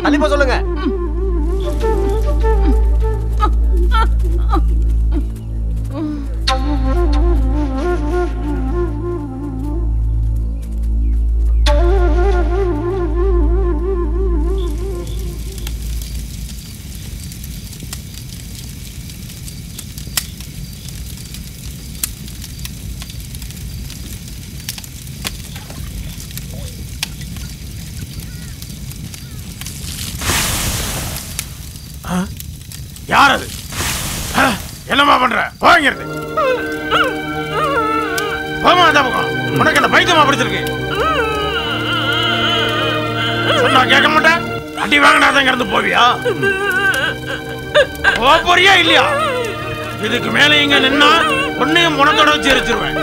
கண்டிப்பா சொல்லுங்க. யார் அது? என்னமா பண்ற? போங்கிறது போமா. அந்த பக்கம் உனக்கு என்ன பைத்தியமா பிடிச்சிருக்கு? சொன்னா கேட்க மாட்டேன். அடி வாங்கினாதான் இருந்து போவியா? போறியா இல்லையா? இதுக்கு மேல இங்க நின்னா ஒன்னையும் முனத்தோட வச்சு எரிச்சிருவேன்.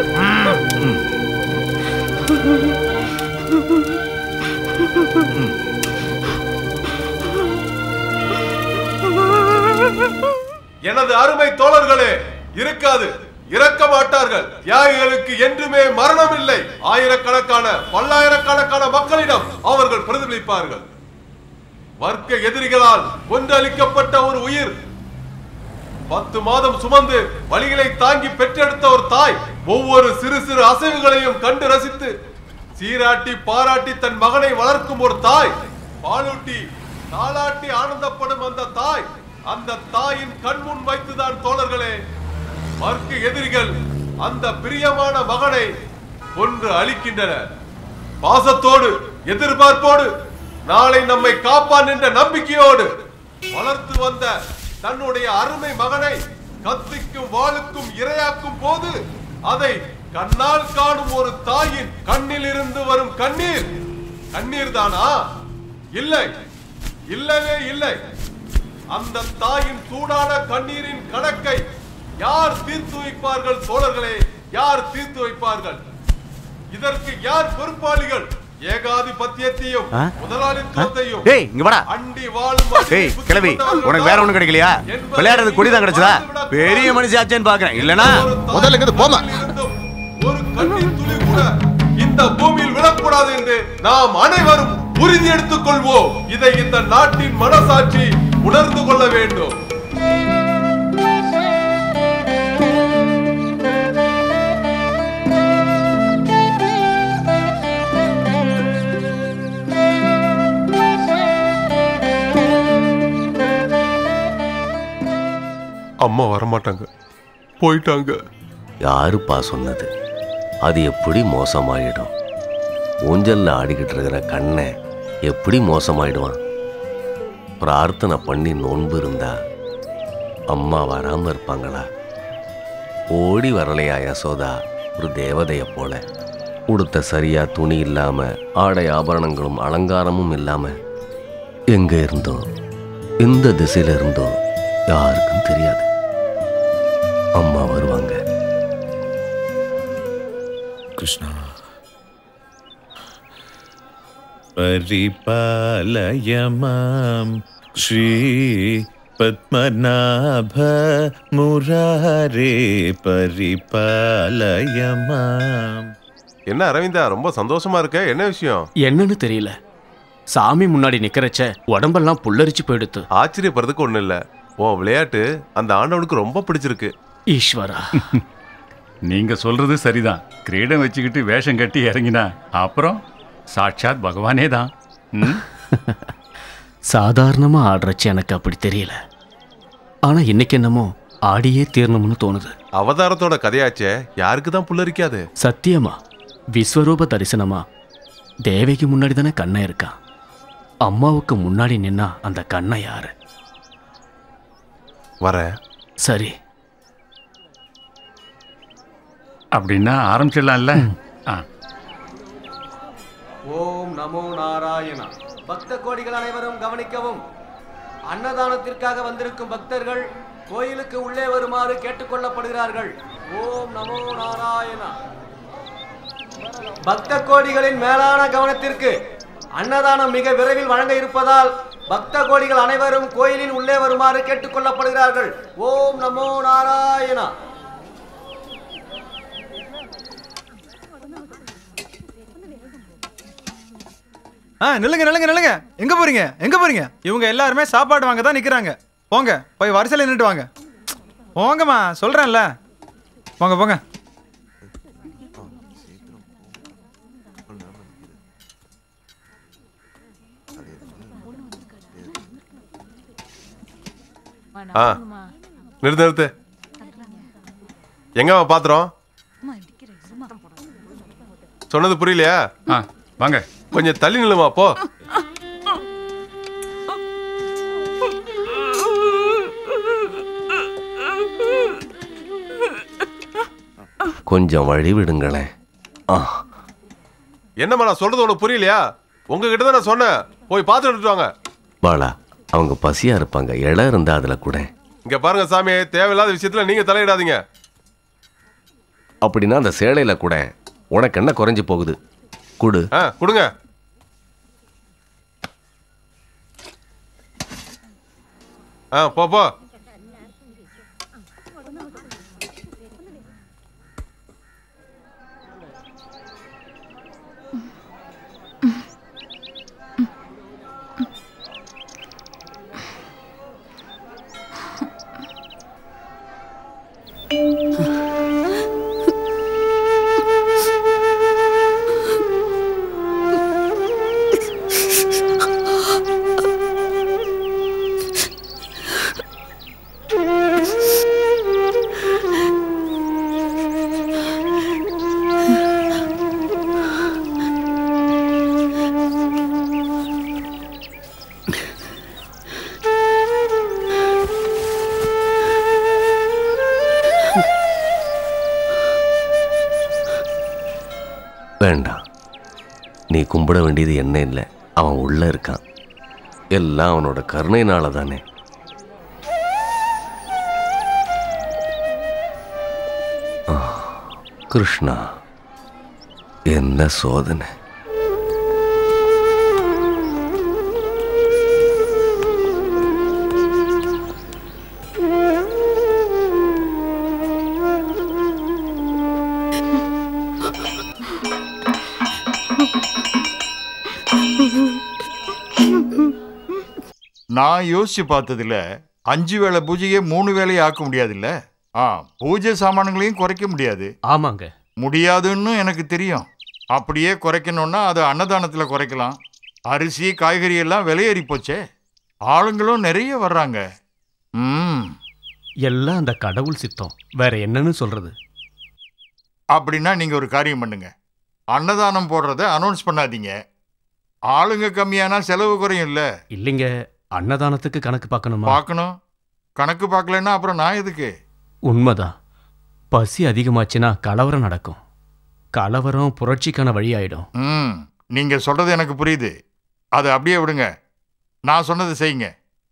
எனது அருமை தோழர்களே, இருக்காது, இறக்க மாட்டார்கள். தியாகிகளுக்கு என்றுமே மரணம் இல்லை. ஆயிரக்கணக்கான பல்லாயிரக்கணக்கான மக்களிடம் அவர்கள் பிரதிபலிப்பார்கள். வர்க்க எதிரிகளால் கொன்றளிக்கப்பட்ட ஒரு உயிர், 10 மாதம் சுமந்து வலிகளை தாங்கி பெற்றெடுத்த ஒரு தாய், ஒவ்வொரு சிறு சிறு அசைவுகளையும் கண்டு ரசித்து சீராட்டி பாராட்டி தன் மகனை வளர்க்கும் ஒரு தாய், பாலூட்டி தாளாட்டி ஆனந்தப்படும் அந்த தாய், அந்த தாயின் கண்முன் வைத்துதான் தோழர்களே வர்க்க எதிரிகள் அந்த பிரியமான மகனை கொன்று அழிக்கின்றனர். பாசத்தோடு, எதிர்பார்ப்போடு, நாளை நம்மை காப்பான் என்ற நம்பிக்கையோடு வளர்த்து வந்த தன்னுடைய அருமை மகனை கத்திக்கும் வாளுக்கும் இரையாக்கும் போது அதை கண்ணால் காணும் ஒரு தாயின் கண்ணில் இருந்து வரும் கண்ணீர், கண்ணீர் தானா? இல்லை, இல்லவே இல்லை. அந்த தாயின் சூடான கண்ணீரின் கணக்கை யார் தீர்த்து வைப்பார்கள் தோழர்களே? யார் தீர்த்து வைப்பார்கள்? இதற்கு யார் பொறுப்பாளிகள்? ஏகாதிபத்தியத்தையும் முதலாளித்துவத்தையும் அண்டி வாழும் கிளவி உனக்கு வேற ஒண்ணு கிடைக்கலையா? விளையாடுறது கொடிதான் கிடைச்சதா? பெரிய மனுஷாச்சேன்னு பாக்குறேன். இல்லனா முதல்ல இருந்து போமா. ஒரு கண்ணீர் துளி கூட இந்த பூமியில் விழக்கூடாது என்று நாம் அனைவரும் உறுதி எடுத்துக் கொள்வோம். இதை இந்த நாட்டின் மனசாட்சி உணர்ந்து கொள்ள வேண்டும். அம்மா வரமாட்டாங்க, போயிட்டாங்க. யாருப்பா சொன்னது? அது எப்படி மோசமாயிடும்? ஊஞ்சல்ல ஆடிக்கிட்டு இருக்கிற கண்ணை எப்படி மோசமாயிடுவான்? பிரார்த்தனை பண்ணி நோன்பு இருந்தா அம்மா வராம இருப்பாங்களா? ஓடி வரலையா யசோதா ஒரு தேவதைய போல? உடுத்த சரியா துணி இல்லாம, ஆடை ஆபரணங்களும் அலங்காரமும் இல்லாம எங்க இருந்தோ, எந்த திசையில இருந்தோ யாருக்கும் தெரியாது. அம்மா வருவாங்க. கிருஷ்ணா பரிபாலயமாம் ஸ்ரீ பத்மநாப முராரே பரிபாலயமாம். என்ன அரவிந்தா, ரொம்ப சந்தோஷமா இருக்க? என்ன விஷயம்? என்னன்னு தெரியல. சாமி முன்னாடி நிக்கிறச்ச உடம்பெல்லாம் புல்லரிச்சு போயிடுத்து. ஆச்சரியப்படுறதுக்கு ஒண்ணு இல்ல. உன் விளையாட்டு அந்த ஆண்டவனுக்கு ரொம்ப பிடிச்சிருக்கு. ஈஸ்வரா, நீங்க சொல்றது சரிதான். கிரீடம் வச்சுக்கிட்டு வேஷம் கட்டி இறங்கினா அப்புறம் சாட்சாத் பகவானே தான். சாதாரணமா ஆடுறச்சு எனக்கு அப்படி தெரியல. ஆனா இன்னைக்கு என்னமோ ஆடியே தீரணும்னு தோணுது. அவதாரத்தோட கதையாச்சே, யாருக்கு தான் புல்லரிக்காது? சத்தியமா விஸ்வரூப தரிசனமா தேவைக்கு முன்னாடி தானே கண்ணை இருக்கா. அம்மாவுக்கு முன்னாடி நின்னா அந்த கண்ணை யாரு? வர சரி, அப்படின்னா ஆரம்பிச்சிடலாம்ல. ஓம் நமோ நாராயணா. பக்த கோடிகள் அனைவரும் கவனிக்கவும். அன்னதானத்திற்காக வந்திருக்கும் பக்தர்கள் கோயிலுக்கு உள்ளே வருமாறு கேட்டுக்கொள்ளப்படுகிறார்கள். ஓம் நமோ நாராயணா. பக்த கோடிகளின் மேலான கவனத்திற்கு, அன்னதானம் மிக விரைவில் வழங்க இருப்பதால் பக்த கோடிகள் அனைவரும் கோயிலின் உள்ளே வருமாறு கேட்டுக்கொள்ளப்படுகிறார்கள். ஓம் நமோ நாராயணா. நில்லுங்க நில்லுங்க நில்லுங்க. எங்க போறீங்க எங்க போறீங்க? இவங்க எல்லாருமே சாப்பாடு வாங்க தான் நிக்கிறாங்க. போங்க போய் வரிசையில் நின்றுட்டு வாங்க. போங்கம்மா சொல்றேன்ல. போங்க போங்க. நிறுத்து நிறுத்து. எங்க பாத்திரம்? சொன்னது புரியலையா? வாங்க கொஞ்சம் தள்ளி நில்லுமா போ. கொஞ்சம் வழி விடுங்களேன். என்னம்மா நான் சொல்றது உனக்கு புரியலையா? உங்ககிட்ட தான் நான் சொன்னேன், போய் பார்த்து எடுத்துட்டு வாங்க. பாலா, அவங்க பசியா இருப்பாங்க, இடம் இருந்தா அதுல கூட. இங்க பாருங்க சாமி, தேவையில்லாத விஷயத்துல நீங்க தலையிடாதீங்க. அப்படின்னா அந்த சேலையில கூட உனக்கு என்ன குறைஞ்சு போகுது? குடு. கொடுங்க. போ போ. வேண்டாம், நீ கும்பிட வேண்டியது என்ன இல்லை, அவன் உள்ள இருக்கான். எல்லாம் அவனோட கருணையினால தானே. கிருஷ்ணா, என்ன சோதனை! நான் யோசிச்சு பார்த்ததுல 5 வேளை பூஜையே 3 வேளையை ஆக்க முடியாதுல்ல. பூஜை சாமான்களையும் குறைக்க முடியாது. ஆமாங்க, முடியாதுன்னு எனக்கு தெரியும். அப்படியே குறைக்கணும்னா அது அன்னதானத்தில் குறைக்கலாம். அரிசி காய்கறி எல்லாம் விலையேறி போச்சே, ஆளுங்களும் நிறைய வர்றாங்க. எல்லாம் அந்த கடவுள் சித்தம், வேற என்னன்னு சொல்றது? அப்படின்னா நீங்க ஒரு காரியம் பண்ணுங்க, அன்னதானம் போடுறத அனௌன்ஸ் பண்ணாதீங்க. ஆளுங்க கம்மியானா செலவு குறையும் இல்ல? இல்லைங்க, அன்னதானத்துக்கு கணக்கு பார்க்கணுமா? பார்க்கணும். கணக்கு பார்க்கலன்னா அப்புறம் நான் எதுக்கு? உண்மைதான், பசி அதிகமாச்சுன்னா கலவரம் நடக்கும். கலவரம் புரட்சிக்கான வழியாயிடும். நீங்க சொல்றது எனக்கு புரியுது. அது அப்படியே விடுங்க, நான் சொன்னது செய்யுங்க.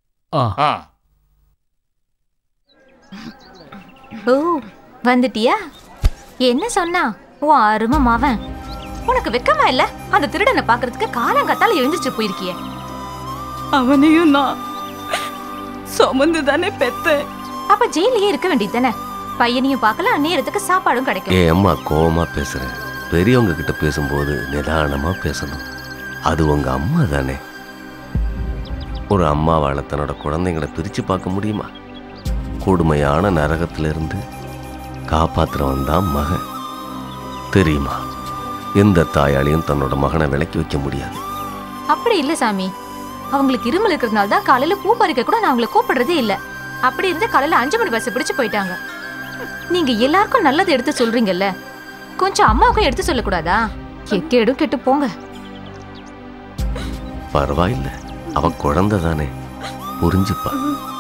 ஓ, வந்துட்டியா? என்ன சொன்னா உன் அருமை மாவன்? உனக்கு வெக்கமா இல்ல? அந்த திருடனை பாக்குறதுக்கு காலங்காத்தால எழுந்திருச்சு போயிருக்கிய. அவனையும் நான் சுமந்து தானே பெத்தேன். அப்ப ஜெயிலே இருக்க வேண்டியது தானே? பையனையும் பார்க்கல, நேரத்துக்கு சாப்பாடும் கிடைக்கும். அம்மா கோவமா பேசுறேன். பெரியவங்க கிட்ட பேசும்போது நிதானமா பேசணும். அது உங்க அம்மா தானே. ஒரு அம்மாவால தன்னோட குழந்தைங்களை பிரிச்சு பார்க்க முடியுமா? கொடுமையான நரகத்திலிருந்து காப்பாத்துறவன் தான் மகன், தெரியுமா? எந்த தாயாலையும் தன்னோட மகனை விலக்கி வைக்க முடியாது. அப்படி இல்ல சாமி, அவங்களுக்கு இருமல் இருக்கிறதுனால தான் காலையில பூ பறிக்க கூட நான் அவங்களை கூப்பிடுறதே இல்ல. அப்படி இருந்து காலையில 5 மணி பஸ் பிடிச்சு போயிட்டாங்க. நீங்க எல்லாருக்கும் நல்லது எடுத்து சொல்றீங்கல்ல, கொஞ்சம் அம்மாவுக்கும் எடுத்து சொல்லக்கூடாதா? எக்கேடும் கெட்டு போங்க. பரவாயில்ல, அவ குழந்தை தானே, புரிஞ்சுப்பா.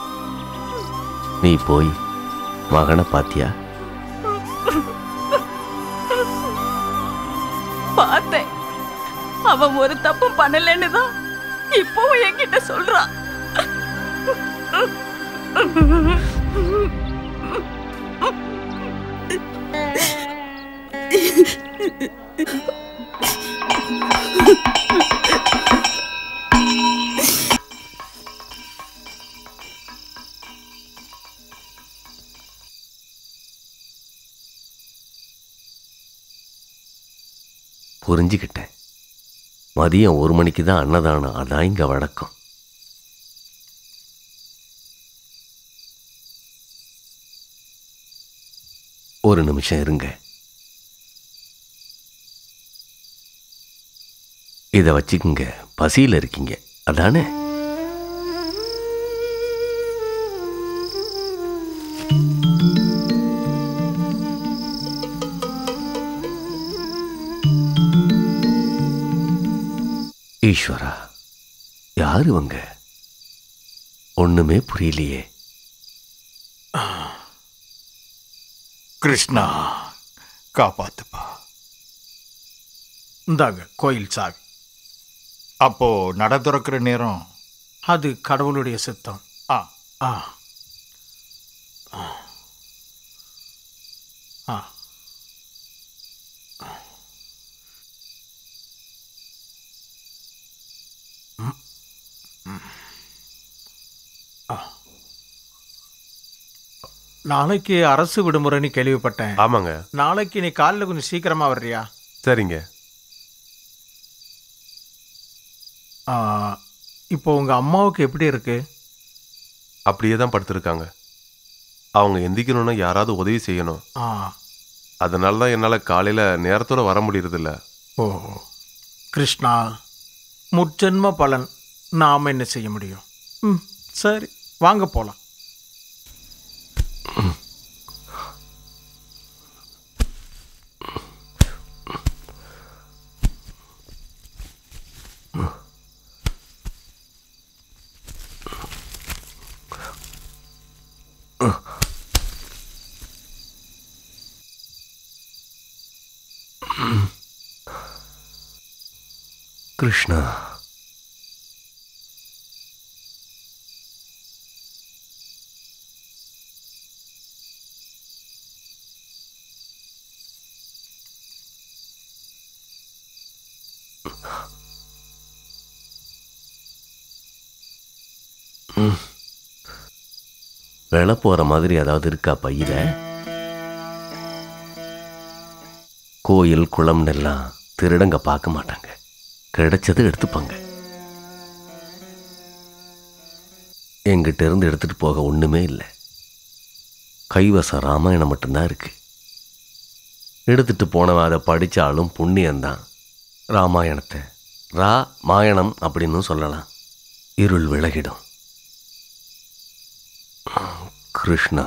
நீ போய் மகனை பாத்தியா? பார்த்தேன். அவன் ஒரு தப்பும் பண்ணலன்னு தான் இப்பவும் என்கிட்ட சொல்றான். புரிஞ்சுக்கிட்டேன். மதியம் 1 மணிக்கு தான் அன்னதானம். அதான் இங்கே வழக்கம். ஒரு நிமிஷம் இருங்க. இதை வச்சுக்குங்க. பசியில் இருக்கீங்க அதானே? ஈஸ்வரா, யார் இவங்க? ஒண்ணுமே புரியலையே. கிருஷ்ணா, காப்பாத்துப்பா. இந்தாங்க கோயில் சாவி. அப்போ நட திறக்கிற நேரம் அது கடவுளுடைய சித்தம். ஆ ஆ ஆ நாளைக்கு அரசு விடுமுறைன்னு கேள்விப்பட்டேன். ஆமாங்க. நாளைக்கு நீ காலைல கொஞ்சம் சீக்கிரமா வர்றியா? சரிங்க. இப்போ உங்க அம்மாவுக்கு எப்படி இருக்கு? அப்படியே தான் படுத்திருக்காங்க. அவங்க எந்திக்கணும்னா யாராவது உதவி செய்யணும். அதனால தான் என்னால் காலையில் நேரத்தோட வர முடியறதில்ல. ஓ கிருஷ்ணா, முற்ஜென்ம பலன். நாம் என்ன செய்ய முடியும்? சரி, வாங்க போலாம். கிருஷ்ணா, வெள போற மாதிரி ஏதாவது இருக்கா பையில? கோயில் குளம்னு எல்லாம் திருடங்க பார்க்க மாட்டாங்க. கிடைச்சது எடுத்துப்பாங்க. எங்கிட்ட இருந்து எடுத்துட்டு போக ஒண்ணுமே இல்லை. கைவசம் ராமாயணம் மட்டும்தான் இருக்கு. எடுத்துட்டு போனவன் அதை படித்தாலும் புண்ணியந்தான். ராமாயணத்தை மாயணம் அப்படின்னு சொல்லலாம். இருள் விலகிடும். கிருஷ்ணா,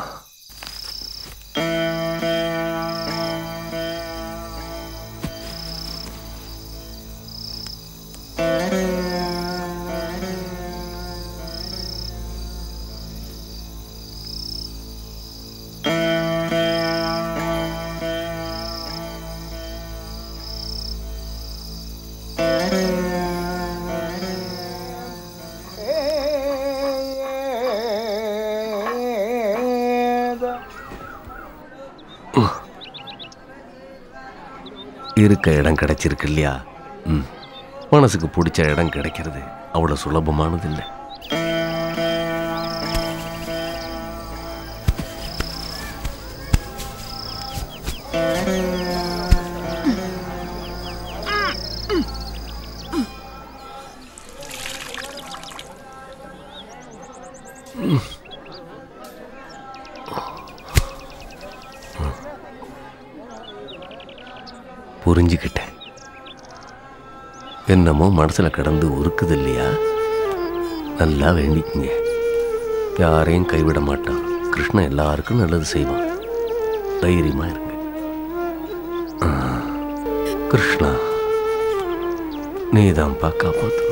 இருக்க இடம் கிடைச்சிருக்கு இல்லையா? மனசுக்கு பிடிச்ச இடம் கிடைக்கிறது அவ்வளோ சுலபமானது இல்லை. புரிஞ்சுக்கிட்டேன். என்னமோ மனசுல கடந்து உருக்குது இல்லையா? நல்லா வேண்டிக்குங்க. யாரையும் கைவிட மாட்டான். கிருஷ்ணன் எல்லாருக்கும் நல்லது செய்வான். தைரியமா இருங்க. கிருஷ்ணா, நீதான்ப்பா காப்பாற்றணும்.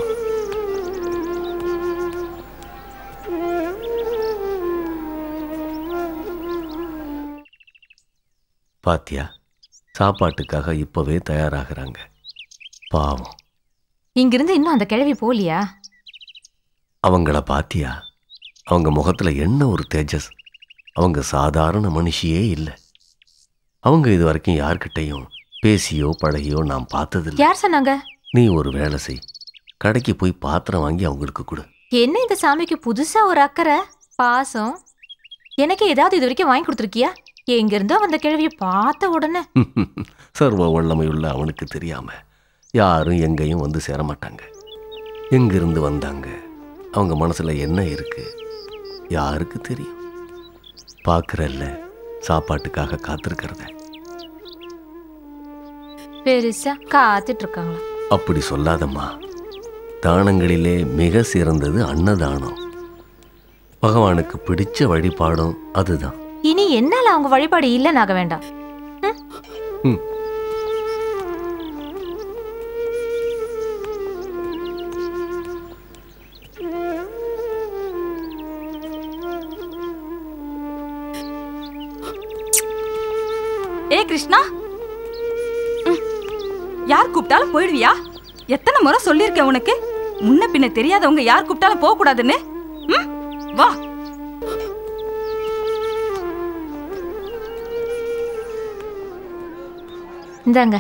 பாத்தியா, சாப்பாட்டுக்காக இப்பவே தயாராகிறாங்க. பாவம். இங்கிருந்து இன்னும் அந்த கிழவி போலியா? அவங்கள பாத்தியா? அவங்க முகத்துல என்ன ஒரு தேஜஸ். அவங்க சாதாரண மனுஷியே இல்லை. அவங்க இது வரைக்கும் யார்கிட்டையும் பேசியோ பழகியோ நான் பார்த்ததில்லை. யார் சொன்னாங்க? நீ ஒரு வேலை செய். கடைக்கு போய் பாத்திரம் வாங்கி அவங்களுக்கு கொடு. என்ன இந்த சாமிக்கு புதுசா ஒரு அக்கறை பாசம்? எனக்கு ஏதாவது இது வரைக்கும் வாங்கி கொடுத்துருக்கியா? எங்கிருந்தோ அந்த கிழவியை பார்த்த உடனே சர்வ வல்லமையுள்ள அவனுக்கு தெரியாம யாரும் எங்கேயும் வந்து சேர மாட்டாங்க. எங்கிருந்து வந்தாங்க, அவங்க மனசுல என்ன இருக்கு, யாருக்கு தெரியும்? பார்க்குறல்ல சாப்பாட்டுக்காக காத்திருக்கிறத. பெருசா காத்துட்டு இருக்காங்களா? அப்படி சொல்லாதம்மா. தானங்களிலே மிக சிறந்தது அன்னதானம். பகவானுக்கு பிடிச்ச வழிபாடும் அதுதான். இனி என்னால அவங்க வழிபாடு இல்லைன்னு ஆக வேண்டாம். ஏ கிருஷ்ணா, யார் கூப்பிட்டாலும் போயிடுவியா? எத்தனை முறை சொல்லியிருக்கேன் உனக்கு, முன்ன பின்ன தெரியாதவங்க யார் கூப்பிட்டாலும் போக கூடாதுன்னு. வா. இந்தாங்க.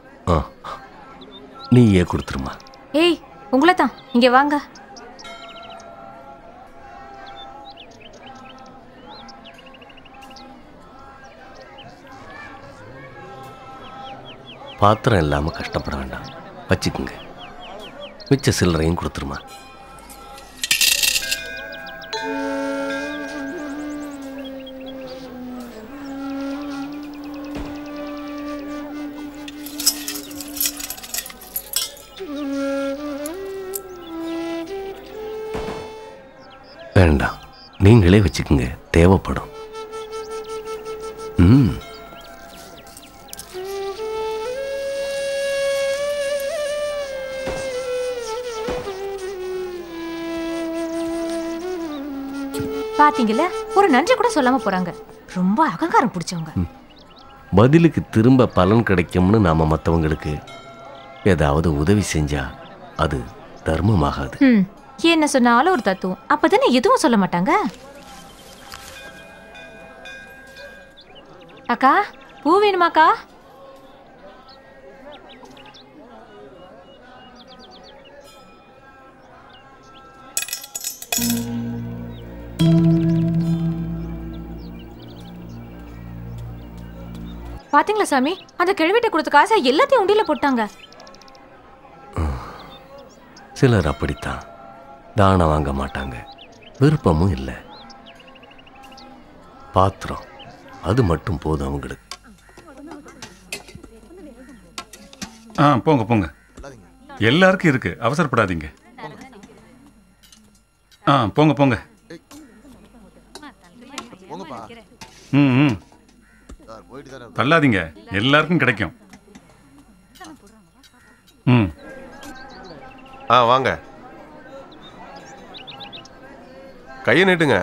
நீயே கொடுத்துருமா. ஏய், உங்களை தான். இங்க வாங்க. பாத்திரம் இல்லாமல் கஷ்டப்பட வேண்டாம், வச்சுக்குங்க. மிச்ச சில்லறையும் கொடுத்துருமா. வேண்டாம், நீங்களே வச்சுக்குங்க, தேவைப்படும். பாத்தீங்கல்ல, ஒரு நன்றி கூட சொல்லாம போறாங்க. ரொம்ப அகங்காரம் பிடிச்சவங்க. பதிலுக்கு திரும்ப பலன் கிடைக்கும்னு நாம மற்றவங்களுக்கு ஏதாவது உதவி செஞ்சா அது தர்மமாகாது. என்ன சொன்னாலும் ஒரு தத்துவம், அப்பதானே எதுவும் சொல்ல மாட்டாங்க. அக்கா, பூ வேணுமாக்கா? பாத்தீங்களா சாமி, அந்த கிழவிட்ட கொடுத்த காசை எல்லாத்தையும் உண்டியில போட்டாங்க. சிலர் அப்படித்தான், தானம் வாங்க மாட்டாங்க, விருப்பமும் இல்லை. பாத்திரம் அது மட்டும் போதும் அவங்களுக்கு. போங்க போங்க, எல்லாருக்கும் இருக்கு, அவசரப்படாதீங்க. போங்க போங்க. தள்ளாதீங்க, எல்லாருக்கும் கிடைக்கும். வாங்க, கையை நீட்டுங்க.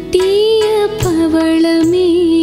கட்டிய பவளமே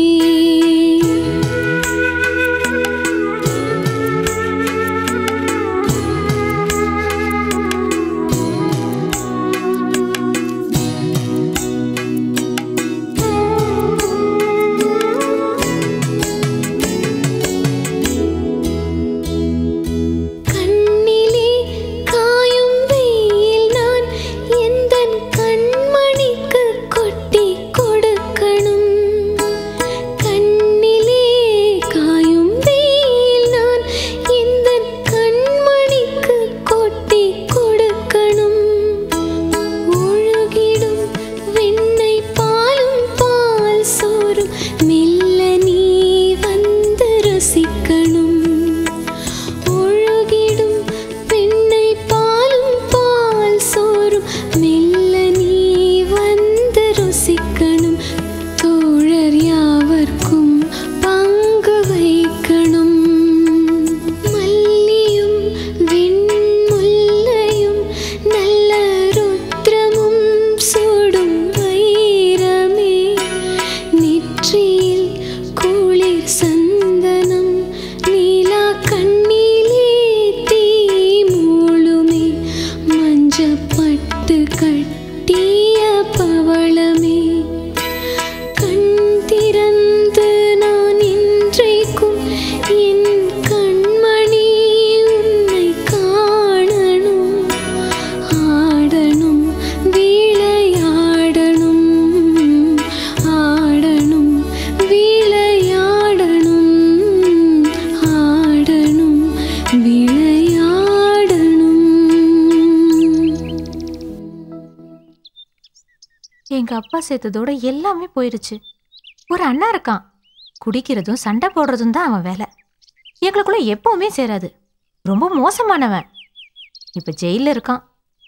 எங்க அப்பா சேர்த்ததோட எல்லாமே போயிருச்சு. ஒரு அண்ணா இருக்கான், குடிக்கிறதும் சண்டை போடுறதும் தான் அவன் வேலை. எங்களுக்குள்ள எப்பவுமே சேராது, ரொம்ப மோசமானவன். இப்ப ஜெயில இருக்கான்.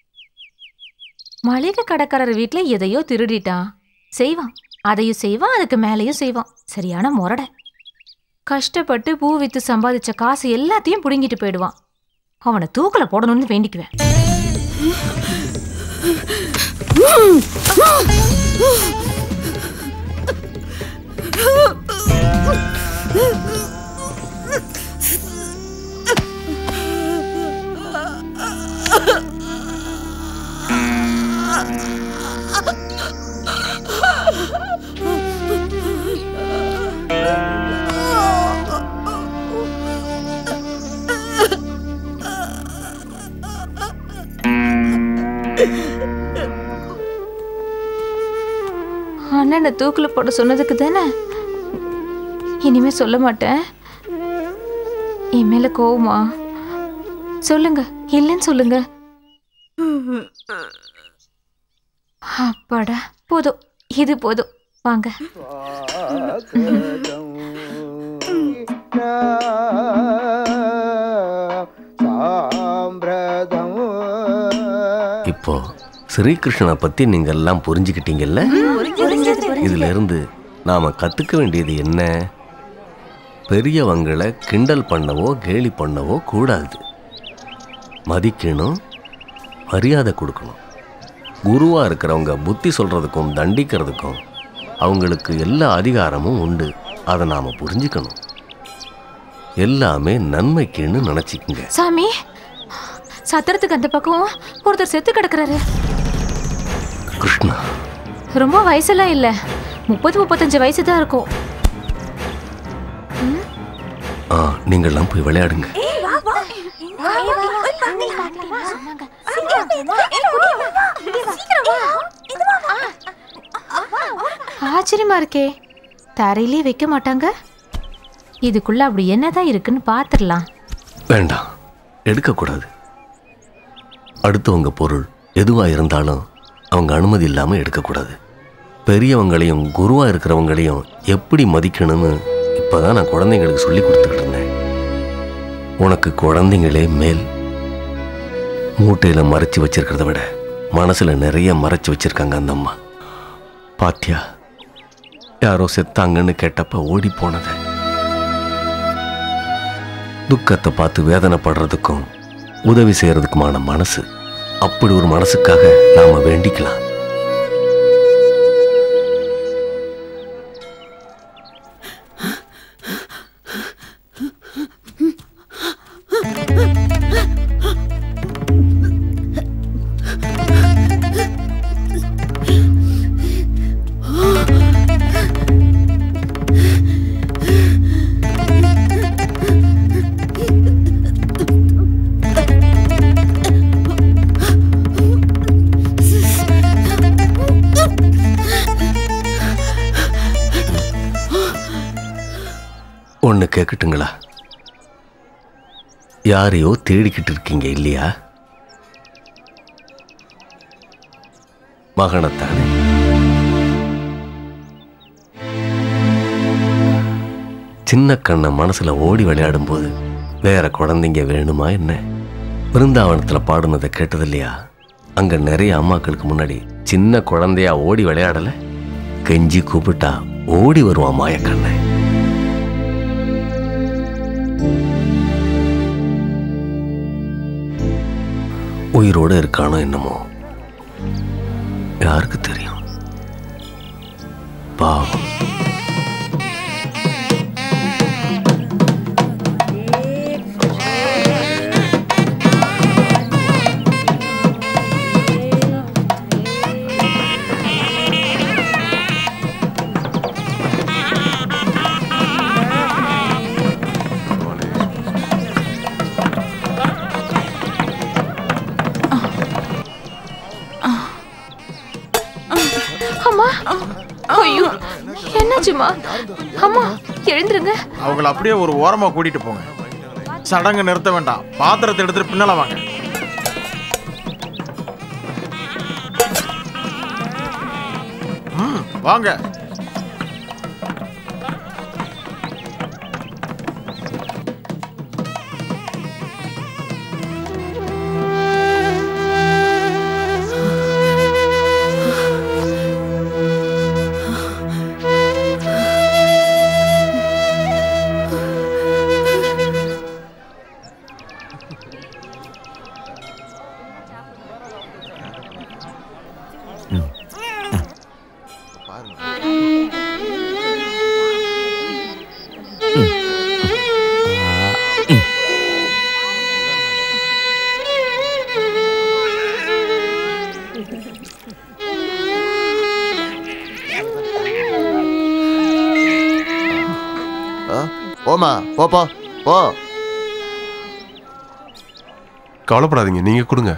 மளிகை கடைக்காரர் வீட்டுல எதையோ திருடிட்டான். செய்வான், அதையும் செய்வான், அதுக்கு மேலேயும் செய்வான். சரியான முரட. கஷ்டப்பட்டு பூ வித்து சம்பாதிச்ச காசு எல்லாத்தையும் புடுங்கிட்டு போயிடுவான். அவனை தூக்கல போடணும்னு வேண்டிக்குவேன். அண்ணனை தூக்குல போட சொன்னதுக்கு தானே. இனிமே சொல்ல மாட்டேன். என் மேல கோவமா? சொல்லுங்க, இல்லைன்னு சொல்லுங்க. அப்பாடா, போதும், இது போதும், வாங்க. இப்போ ஸ்ரீகிருஷ்ணனை பத்தி நீங்க எல்லாம் புரிஞ்சுக்கிட்டீங்கல்ல? இதுல இருந்து நாம கத்துக்க வேண்டியது என்ன? பெரியவங்களை கிண்டல் பண்ணவோ கேலி பண்ணவோ கூடாது. மதிக்கணும், மரியாதை கொடுக்கணும். குருவா இருக்கிறவங்க புத்தி சொல்றதுக்கும் தண்டிக்கிறதுக்கும் அவங்களுக்கு எல்லா அதிகாரமும் உண்டு. அதை நாம புரிஞ்சுக்கணும். எல்லாமே நன்மைக்குன்னு நினைச்சுக்குங்க. சாமி, சத்திரத்துக்கு அந்த பக்கம் ஒருத்தர் செத்து கிடக்குறாரு. கிருஷ்ணா, ரொம்ப வயசுலாம் இல்ல, 30-35 வயசு தான் இருக்கும். நீங்கள்லாம் போய் விளையாடுங்க. ஆச்சரியமா இருக்கே, தரையிலே வைக்க மாட்டாங்க. இதுக்குள்ள அப்படி என்னதான் இருக்குன்னு பாத்துடலாம். வேண்டாம், எடுக்கக்கூடாது. அடுத்தவங்க பொருள் எதுவா இருந்தாலும் அவங்க அனுமதி இல்லாம எடுக்கக்கூடாது. பெரியவங்களையும் குருவா இருக்கிறவங்களையும் எப்படி மதிக்கணும்னு இப்பதான் நான் குழந்தைங்களுக்கு சொல்லி கொடுத்துக்கிட்டு இருந்தேன். உனக்கு குழந்தைங்களே மேல். மூட்டையில மறைச்சு வச்சிருக்கிறத விட மனசுல நிறைய மறைச்சு வச்சிருக்காங்க அந்த அம்மா. பாத்தியா, யாரோ செத்தாங்கன்னு கேட்டப்ப ஓடி போனத. துக்கத்தை பார்த்து வேதனைப்படுறதுக்கும் உதவி செய்யறதுக்குமான மனசு. அப்படி ஒரு மனசுக்காக நாம வேண்டிக்கலாம். ஒன்று கேட்கட்டுங்களா? யாரையோ தேடிக்கிட்டு இருக்கீங்க இல்லையா? மகனைத்தானே? சின்ன கண்ணை மனசுல ஓடி விளையாடும் போது வேற குழந்தைங்க வேணுமா என்ன? பிருந்தாவனத்தில் பாடுனதை கேட்டது இல்லையா? அங்க நிறைய அம்மாக்களுக்கு முன்னாடி சின்ன குழந்தையா ஓடி விளையாடல, கெஞ்சி கூப்பிட்டா ஓடி வருவான் மாயக்கண்ணை. உயிரோடு இருக்கானோ என்னமோ யாருக்கு தெரியும்? பாவம். என்னாச்சுமா? அம்மா எழுந்துருங்க. அவங்கள அப்படியே ஒரு ஓரமா கூட்டிட்டு போங்க. சடங்கு நிறுத்த வேண்டாம். பாத்திரத்தை எடுத்துட்டு பின்னால வாங்க. வாங்க. போமா, போ போ போ. கவலைப்படாதீங்க, நீங்க கொடுங்க.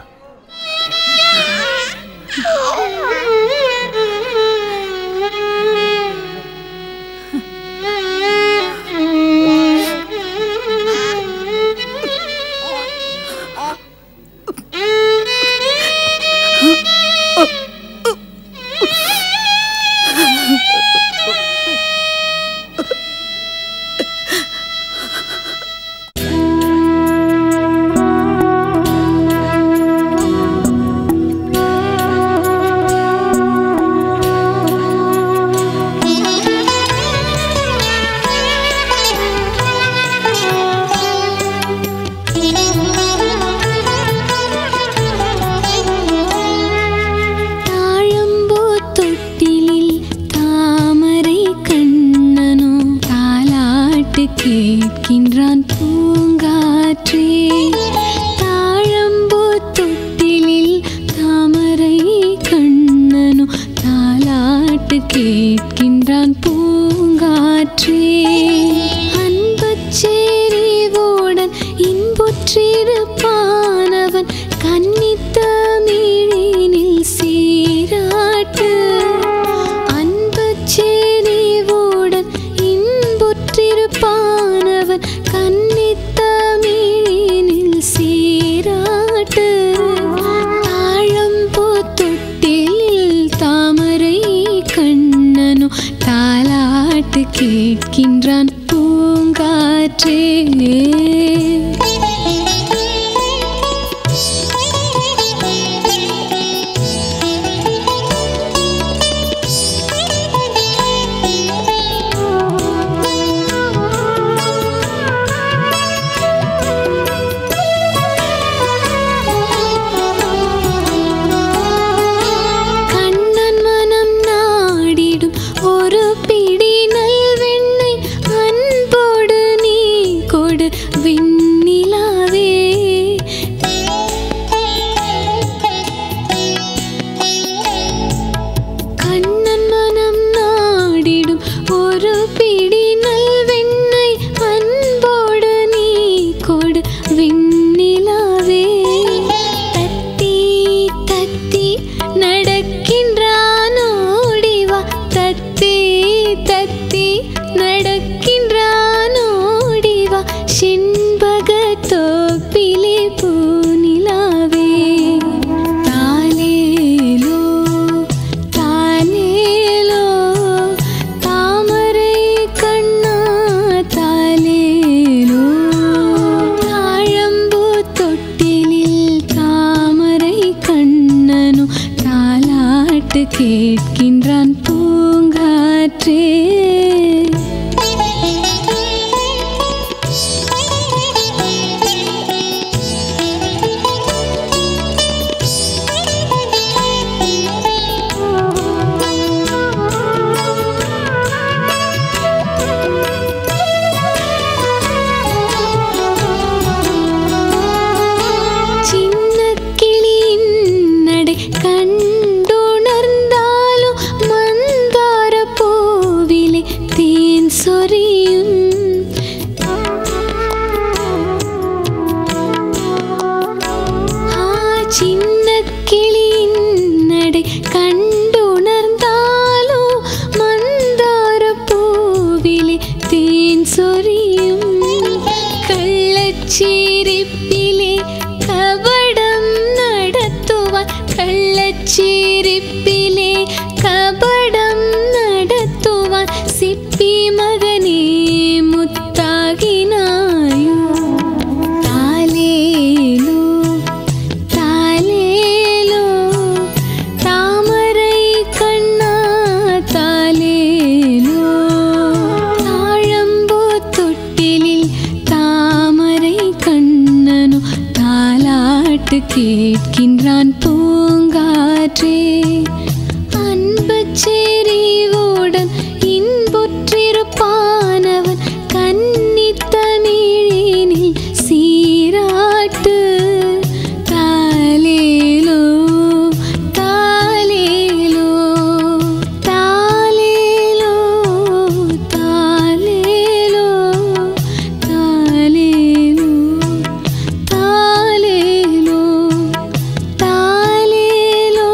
கேட்கின்றான் பூங்காற்றே. தாழம்பூ தொட்டிலில் தாமரை கண்ணனோ தாலாட்டு கேட்கின்றான் பூங்காற்றே. அன்பச்சேரிவோடன் இன்புற்றிருப்பானவன் கன்னித்தமிழினில் சீராட்டு. அன்பச்சேரிவோடன் இன்புற்றிருப்பானவன் கன்னித்தமிழினில் சீராட்டு. தாழம்பூ தொட்டிலில் தாமரை கண்ணனோ தாலாட்டு கேட்கின்றான் பூங்காற்றே. பூங்காற்றே சிரிப்பிலே கபடம் நடத்துவான் சிப்பி மகனே முத்தாகினாயோ தாலேலோ தாலேலோ தாமரை கண்ணா தாலேலோ தாழம்பூ தொட்டிலில் தாமரை கண்ணனோ தாலாட்டு கேட்கின்றான் பூங்காற்றே அன்பு செறிவுடன் இன்புற்றிருப்பானவன் கன்னித்தமிழினில் சீராட்டு தாலேலோ தாலேலோ தாலேலோ தாலேலோ தாலேலோ தாலேலோ தாலேலோ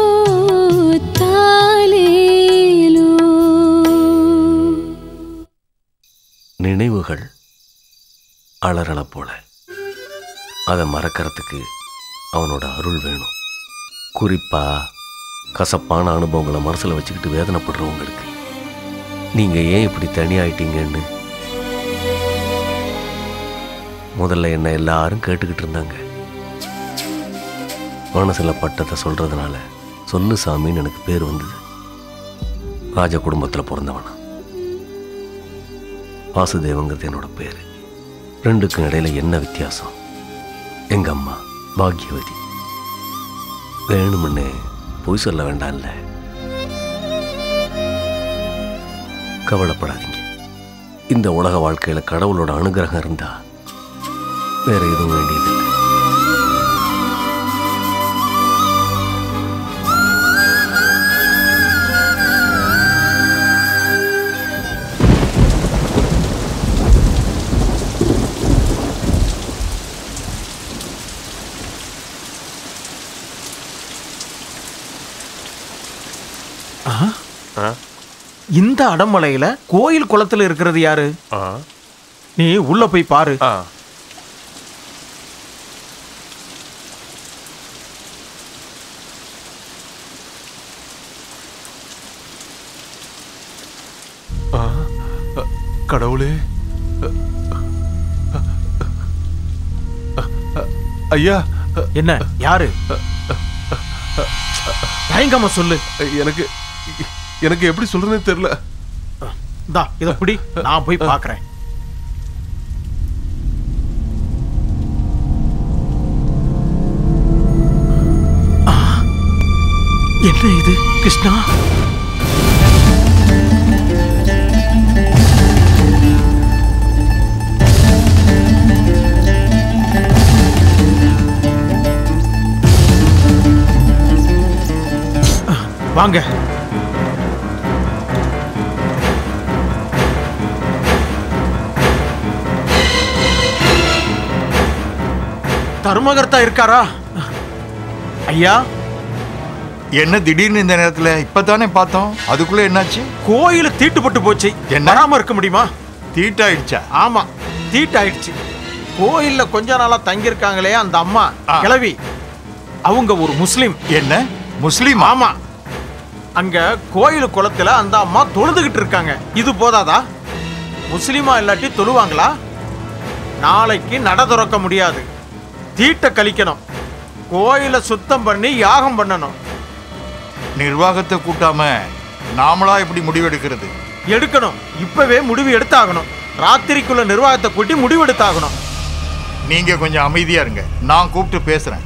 தாலேலோ. நினைவுகள் அலறல போல அதை மறக்கிறதுக்கு அவனோட அருள் வேணும். குறிப்பா கசப்பான அனுபவங்களை மனசில் வச்சுக்கிட்டு வேதனைப்படுறவங்களுக்கு நீங்க ஏன் இப்படி தனியாயிட்டீங்கன்னு முதல்ல என்ன எல்லாரும் கேட்டுக்கிட்டு இருந்தாங்க. மனசில் பட்டத்தை சொல்றதுனால சொன்னுசாமின்னு எனக்கு பேர் வந்தது. ராஜ குடும்பத்தில் பிறந்தவனா. வாசுதேவங்கிறது என்னோட பேர். ரெண்டுக்கும் இடையில என்ன வித்தியாசம்? எங்க அம்மா பாக்யவதி. வேணுமுன்னே பொய் சொல்ல வேண்டாம்ல. கவலைப்படாதீங்க. இந்த உலக வாழ்க்கையில கடவுளோட அனுகிரகம் இருந்தா வேற எதுவும் வேண்டியதில்லை. இந்த அடமலையில கோயில் குளத்துல இருக்கிறது யாரு? நீ உள்ள போய் பாரு. கடவுளே, ஐயா. என்ன? யாரு? தயங்காம சொல்லு. எனக்கு எனக்கு எப்படி சொல்றதுன்னு தெரியல. இத பிடி, நான் போய் பார்க்கறேன். என்ன இது கிருஷ்ணா? வாங்க. தர்மகர்த்தா இருக்காரா? ஐயா, என்ன திடீர்னு இந்த நேரத்துல? இப்பதானே பார்த்தோம். அதுக்குள்ள என்னாச்சு? கோயிலு தீட்டுப்பட்டு போச்சு. வராம இருக்க முடியுமா? தீட்டாயிடுச்சா? ஆமா, தீட்டாயிடுச்சு. கோயில்ல கொஞ்ச நாளா தங்கி இருக்காங்களே அந்த அம்மா கிழவி, அவங்க ஒரு முஸ்லிம். என்ன முஸ்லிம்? ஆமா. அங்க கோயில் குளத்துல அந்த அம்மா தொழுதுகிட்டு இருக்காங்க. இது போதாதா? முஸ்லிமா இல்லாட்டி தொழுவாங்களா? நாளைக்கு நட திறக்க முடியாது. தீட்ட கழிக்கணும். கோயிலை சுத்தம் பண்ணி யாகம் பண்ணணும். நிர்வாகத்தை கூட்டாம நாமளா எப்படி முடிவு எடுக்கிறது? எடுக்கணும், இப்பவே முடிவு எடுத்தாகணும். ராத்திரிக்குள்ள நிர்வாகத்தை கூட்டி முடிவு எடுத்தாகணும். நீங்க கொஞ்சம் அமைதியா இருங்க, நான் கூப்பிட்டு பேசுறேன்.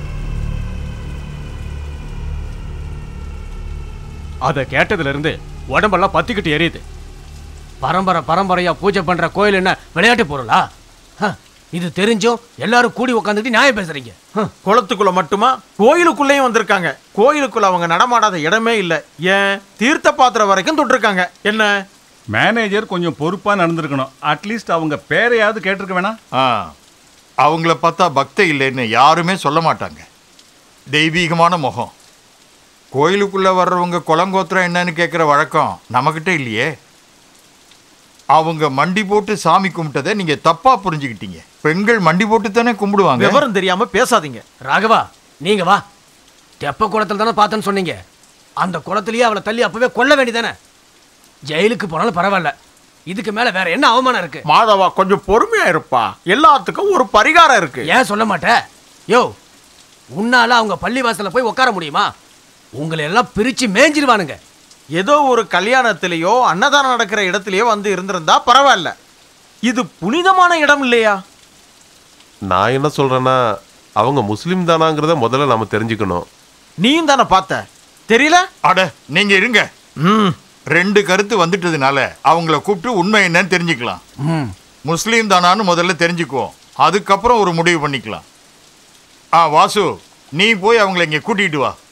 அதை கேட்டதுல இருந்து உடம்பெல்லாம் பத்திக்கிட்டு எரியுது. பரம்பரையா பூஜை பண்ற கோயில் என்ன விளையாட்டு பொருளா? இது தெரிஞ்சும் எல்லாரும் கூடி உட்காந்துட்டு நியாயம் பேசுறீங்க. குளத்துக்குள்ள மட்டுமா, கோயிலுக்குள்ளேயும் வந்திருக்காங்க. கோயிலுக்குள்ள அவங்க நடமாடாத இடமே இல்லை. ஏன் தீர்த்த பாத்திரம் வரைக்கும் தொட்டிருக்காங்க. என்ன மேனேஜர் கொஞ்சம் பொறுப்பா நடந்திருக்கணும். அட்லீஸ்ட் அவங்க பேரையாவது கேட்டிருக்க வேணாம். அவங்கள பார்த்தா பக்தி இல்லைன்னு யாருமே சொல்ல மாட்டாங்க. தெய்வீகமான முகம். கோயிலுக்குள்ள வர்றவங்க குளங்கோத்திரம் என்னன்னு கேட்குற வழக்கம் நம்மகிட்ட இல்லையே. அவங்க மண்டி போட்டு சாமி கும்பிட்டதை நீங்க தப்பா புரிஞ்சுக்கிட்டீங்க. பெண்கள் மண்டி போட்டு தானே கும்பிடுவாங்க. விவரம் தெரியாம பேசாதீங்க. ராகவா, நீங்க வா. தெப்ப குளத்துல தானே பார்த்தேன்னு சொன்னீங்க. அந்த குளத்திலேயே அவளை தள்ளி அப்பவே கொல்ல வேண்டியதானே. ஜெயிலுக்கு போனாலும் பரவாயில்ல, இதுக்கு மேல வேற என்ன அவமானம் இருக்கு? மாதவா, கொஞ்சம் பொறுமையா இருப்பா. எல்லாத்துக்கும் ஒரு பரிகாரம் இருக்கு. ஏன் சொல்ல மாட்டே? யோ, உன்னால அவங்க பள்ளி வாசல்ல போய் உட்கார முடியுமா? உங்களை எல்லாம் பிரிச்சு மேஞ்சிருவானுங்க. ஏதோ ஒரு கல்யாணத்திலேயோ அன்னதானம் நடக்கிற இடத்திலேயோ வந்து இருந்திருந்தா பரவாயில்ல. இது புனிதமான இடம் இல்லையா? நான் என்ன சொல்றேன்னா, அவங்க முஸ்லீம் தானாங்கிறத முதல்ல நாம தெரிஞ்சுக்கணும். நீயும் தானே பார்த்த, தெரியல? அட நீங்க இருங்க. ரெண்டு கருத்து வந்துட்டதுனால அவங்கள கூப்பிட்டு உண்மை என்னன்னு தெரிஞ்சுக்கலாம். முஸ்லீம் தானான்னு முதல்ல தெரிஞ்சுக்குவோம், அதுக்கப்புறம் ஒரு முடிவு பண்ணிக்கலாம். வாசு, நீ போய் அவங்கள இங்க கூட்டிட்டு வா.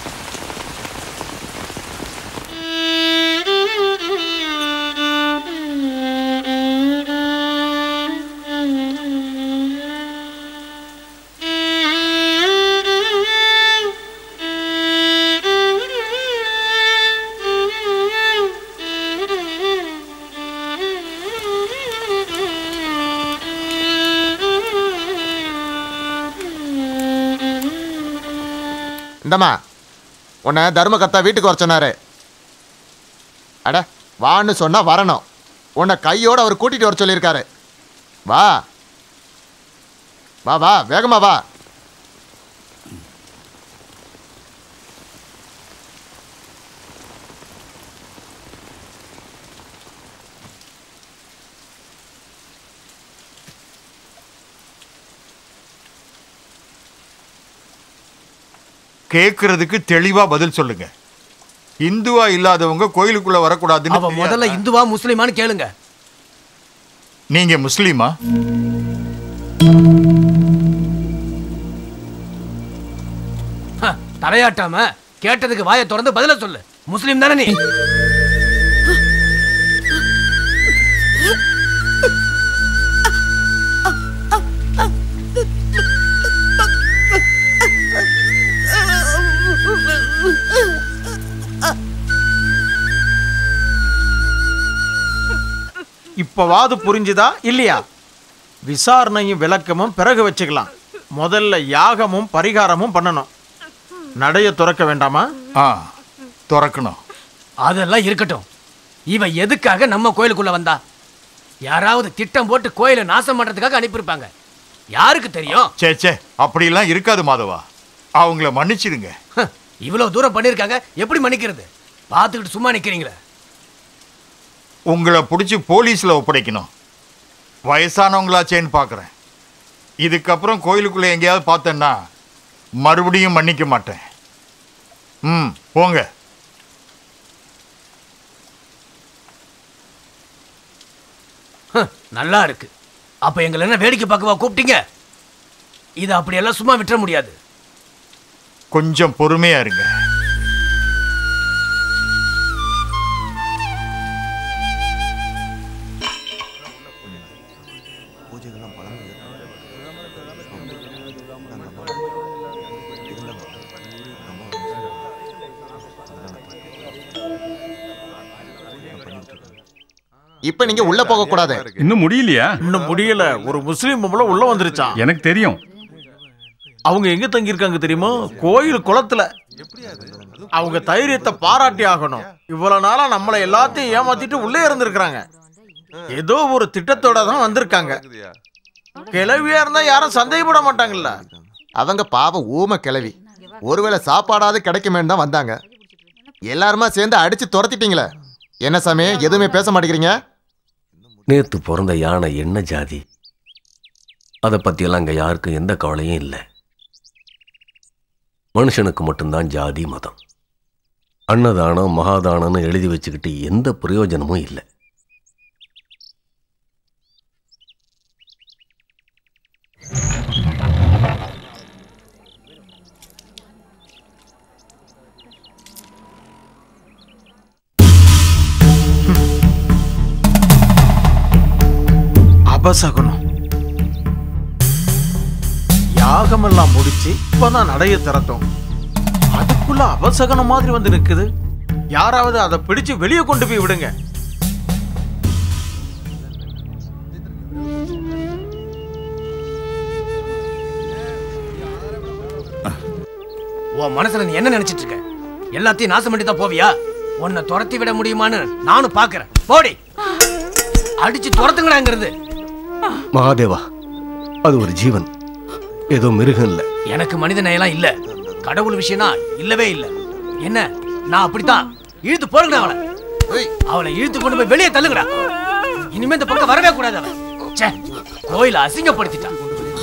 இந்தம்மா, உன்னை தர்மகர்த்தா வீட்டுக்கு வர சொன்னாரு. அட வான்னு சொன்னா வரணும். உன்னை கையோடு அவர் கூட்டிட்டு வர சொல்லியிருக்காரு. வா வா வா, வேகமா வா. கேட்கறதுக்கு தெளிவா பதில் சொல்லுங்க. இந்துவா இல்லாதவங்க கோயிலுக்குள்ள வரக்கூடாதுன்னு அவ முதல்ல இந்துவா முஸ்லிமான்னு கேளுங்க. நீங்க முஸ்லீமா? தலையாட்டாம கேட்டதுக்கு வாயை திறந்து பதில சொல்லு. முஸ்லிம் தானே நீ? இப்பவாது புரிஞ்சுதா இல்லையா? விசாரணையும் விளக்கமும் பிறகு வச்சுக்கலாம். முதல்ல யாகமும் பரிகாரமும் பண்ணணும். நடைய துறக்க வேண்டாமா? துறக்கணும். அதெல்லாம் இருக்கட்டும். இவ எதுக்காக நம்ம கோயிலுக்குள்ள வந்தா? யாராவது திட்டம் போட்டு கோயிலை நாசம் பண்றதுக்காக அனுப்பியிருப்பாங்க. யாருக்கு தெரியும்? சே அப்படிலாம் இருக்காது மாதவா. அவங்கள மன்னிச்சிடுங்க. இவ்வளவு தூரம் பண்ணிருக்காங்க, எப்படி மன்னிக்கிறது? பார்த்துக்கிட்டு சும்மா நிக்கிறீங்களே. உங்களை பிடிச்சி போலீஸ்ல ஒப்படைக்கணும். வயசானவங்களாச்சேன்னு பார்க்குறேன். இதுக்கப்புறம் கோயிலுக்குள்ள எங்கேயாவது பார்த்தேன்னா மறுபடியும் மன்னிக்க மாட்டேன். போங்க. நல்லா இருக்கு. அப்ப எங்களை என்ன வேடிக்கை பார்க்கவா கூப்பிட்டீங்க? இதை அப்படியெல்லாம் சும்மா விட்டுற முடியாது. கொஞ்சம் பொறுமையா இருங்க. இப்ப நீங்க உள்ள போக கூடாது. இன்னும் முடியலையா? இன்னும் முடியல. ஒரு முஸ்லீம் பொம்பளை உள்ள வந்துருச்சான். எனக்கு தெரியும். அவங்க எங்க தங்கி இருக்காங்க தெரியுமா? கோயில் குளத்துல. அவங்க தைரியத்தை பாராட்டி ஆகணும். இவ்வளவு நாளா நம்மளை எல்லாத்தையும் ஏமாத்திட்டு உள்ளே இருந்திருக்கிறாங்க. ஏதோ ஒரு திட்டத்தோட தான் வந்திருக்காங்க. கிளவியா இருந்தா யாரும் சந்தேகப்பட மாட்டாங்கல்ல. அவங்க பாவம் ஊம கிளவி. ஒருவேளை சாப்பாடாவது கிடைக்குமேன்னு தான் வந்தாங்க. எல்லாருமா சேர்ந்து அடிச்சு துரத்திட்டீங்களே. என்ன சாமி எதுவுமே பேச மாட்டேங்கிறீங்க? நேத்து பிறந்த யானை என்ன ஜாதி, அதை பற்றியெல்லாம் அங்கே யாருக்கும் எந்த கவலையும் இல்லை. மனுஷனுக்கு மட்டும்தான் ஜாதி மதம். அன்னதானம் மகாதானம்னு எழுதி வச்சுக்கிட்டு எந்த பிரயோஜனமும் இல்லை. அபசகுனம். யாகமெல்லாம் முடிச்சு இப்பதான் நடைய திறத்தோம். அதுக்குள்ள அபசகனம் மாதிரி வந்து நிக்குது. யாராவது அதை பிடிச்சு வெளியே கொண்டு போய் விடுங்க. உன் மனசுல நீ என்ன நினைச்சிட்டு இருக்க? எல்லாத்தையும் நாசம் பண்ணி தான் போவியா? உன்னை துரத்தி விட முடியுமான்னு நானும் பாக்குறேன். போடி, அடிச்சு துரத்துங்கடாங்கிறது. மகாதேவா, அது ஒரு ஜீவன், ஏதோ மிருகம் இல்லை. எனக்கு மனித நேயெல்லாம் இல்ல, கடவுள் விஷயம்னா இல்லவே இல்லை. என்ன, நான் அப்படித்தான். இழுத்து போடுங்கடா அவளை. அவளை இழுத்து கொண்டு போய் வெளியே தள்ளுங்கடா. இனிமே இந்த பக்கம் வரவே கூடாது. அவன் ச்சே, கோயிலை அசிங்கப்படுத்திட்டான்.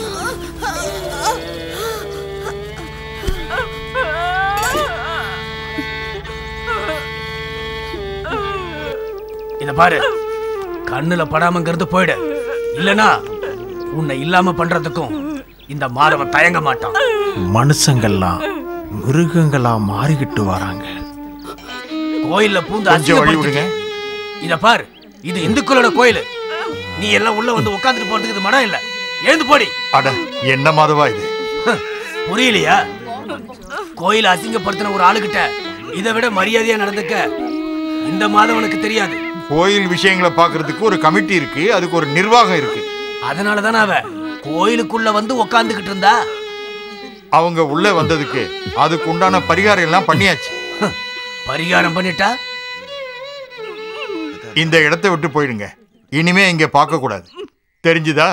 இத பாரு, கண்ணுல படாமங்கிறது போயிடு. இல்லனா உன்னை இல்லாம பண்றதுக்கும் இந்த மாதவன் தயங்க மாட்டான். மனுஷங்கள்லாம் மிருகங்களா மாறிக்கிட்டு வராங்க. கோயில்ல பூந்து அசிங்கப்படுத்துங்க. இத பாரு, இது இந்துக்களோட கோயில். நீ எல்லாம் உள்ள வந்து உட்கார்ந்துட்டு போறதுக்கு இது மடம் இல்ல. எழுந்து போடி. அட என்ன மாதவா இது? புரியலையா? கோயிலை அசிங்கப்படுத்தின ஒரு ஆளுகிட்ட இதை விட மரியாதையா நடந்துக்க இந்த மாதவனுக்கு தெரியாது. கோயில் விஷயங்களை பாக்குறதுக்கு ஒரு கமிட்டி இருக்கு, அதுக்கு ஒரு நிர்வாகம் இருக்கு. அதனாலதான் அவ கோயிலுக்குள்ள வந்து உட்கார்ந்துகிட்டு இருந்தா. அவங்க உள்ள வந்ததுக்கு அதுக்கு உண்டான பரிகாரம் எல்லாம் பண்ணியாச்சு. பரிகாரம் பண்ணிட்டா இந்த இடத்தை விட்டு போயிடுங்க. இனிமே இங்க பார்க்க கூடாது, தெரிஞ்சுதா?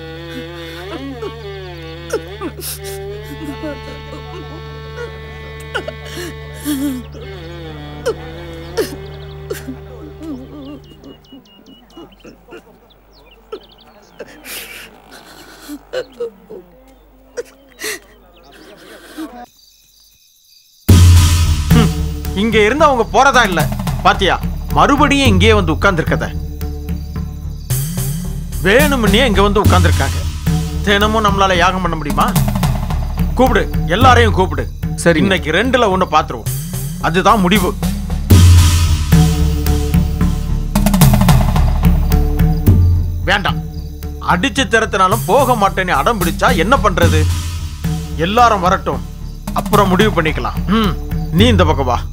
இங்க இருந்து அவங்க போறதா இல்ல. பாத்தியா, மறுபடியும் இங்கே வந்து உட்கார்ந்துருக்கத. வேணும்னே இங்க வந்து உட்கார்ந்துருக்காங்க. தினமும் நம்மளால யாகம் பண்ண முடியுமா? கூப்பிடு, எல்லாரையும் கூப்பிடு. சரி, இன்னைக்கு 2ல 1 பாத்துருவோம். அதுதான் முடிவு. வேண்டாம், அடிச்சு திறத்தினாலும் போக மாட்டேன்னு அடம் பிடிச்சா என்ன பண்றது? எல்லாரும் வரட்டும், அப்புறம் முடிவு பண்ணிக்கலாம். நீ இந்த பக்கம் வா.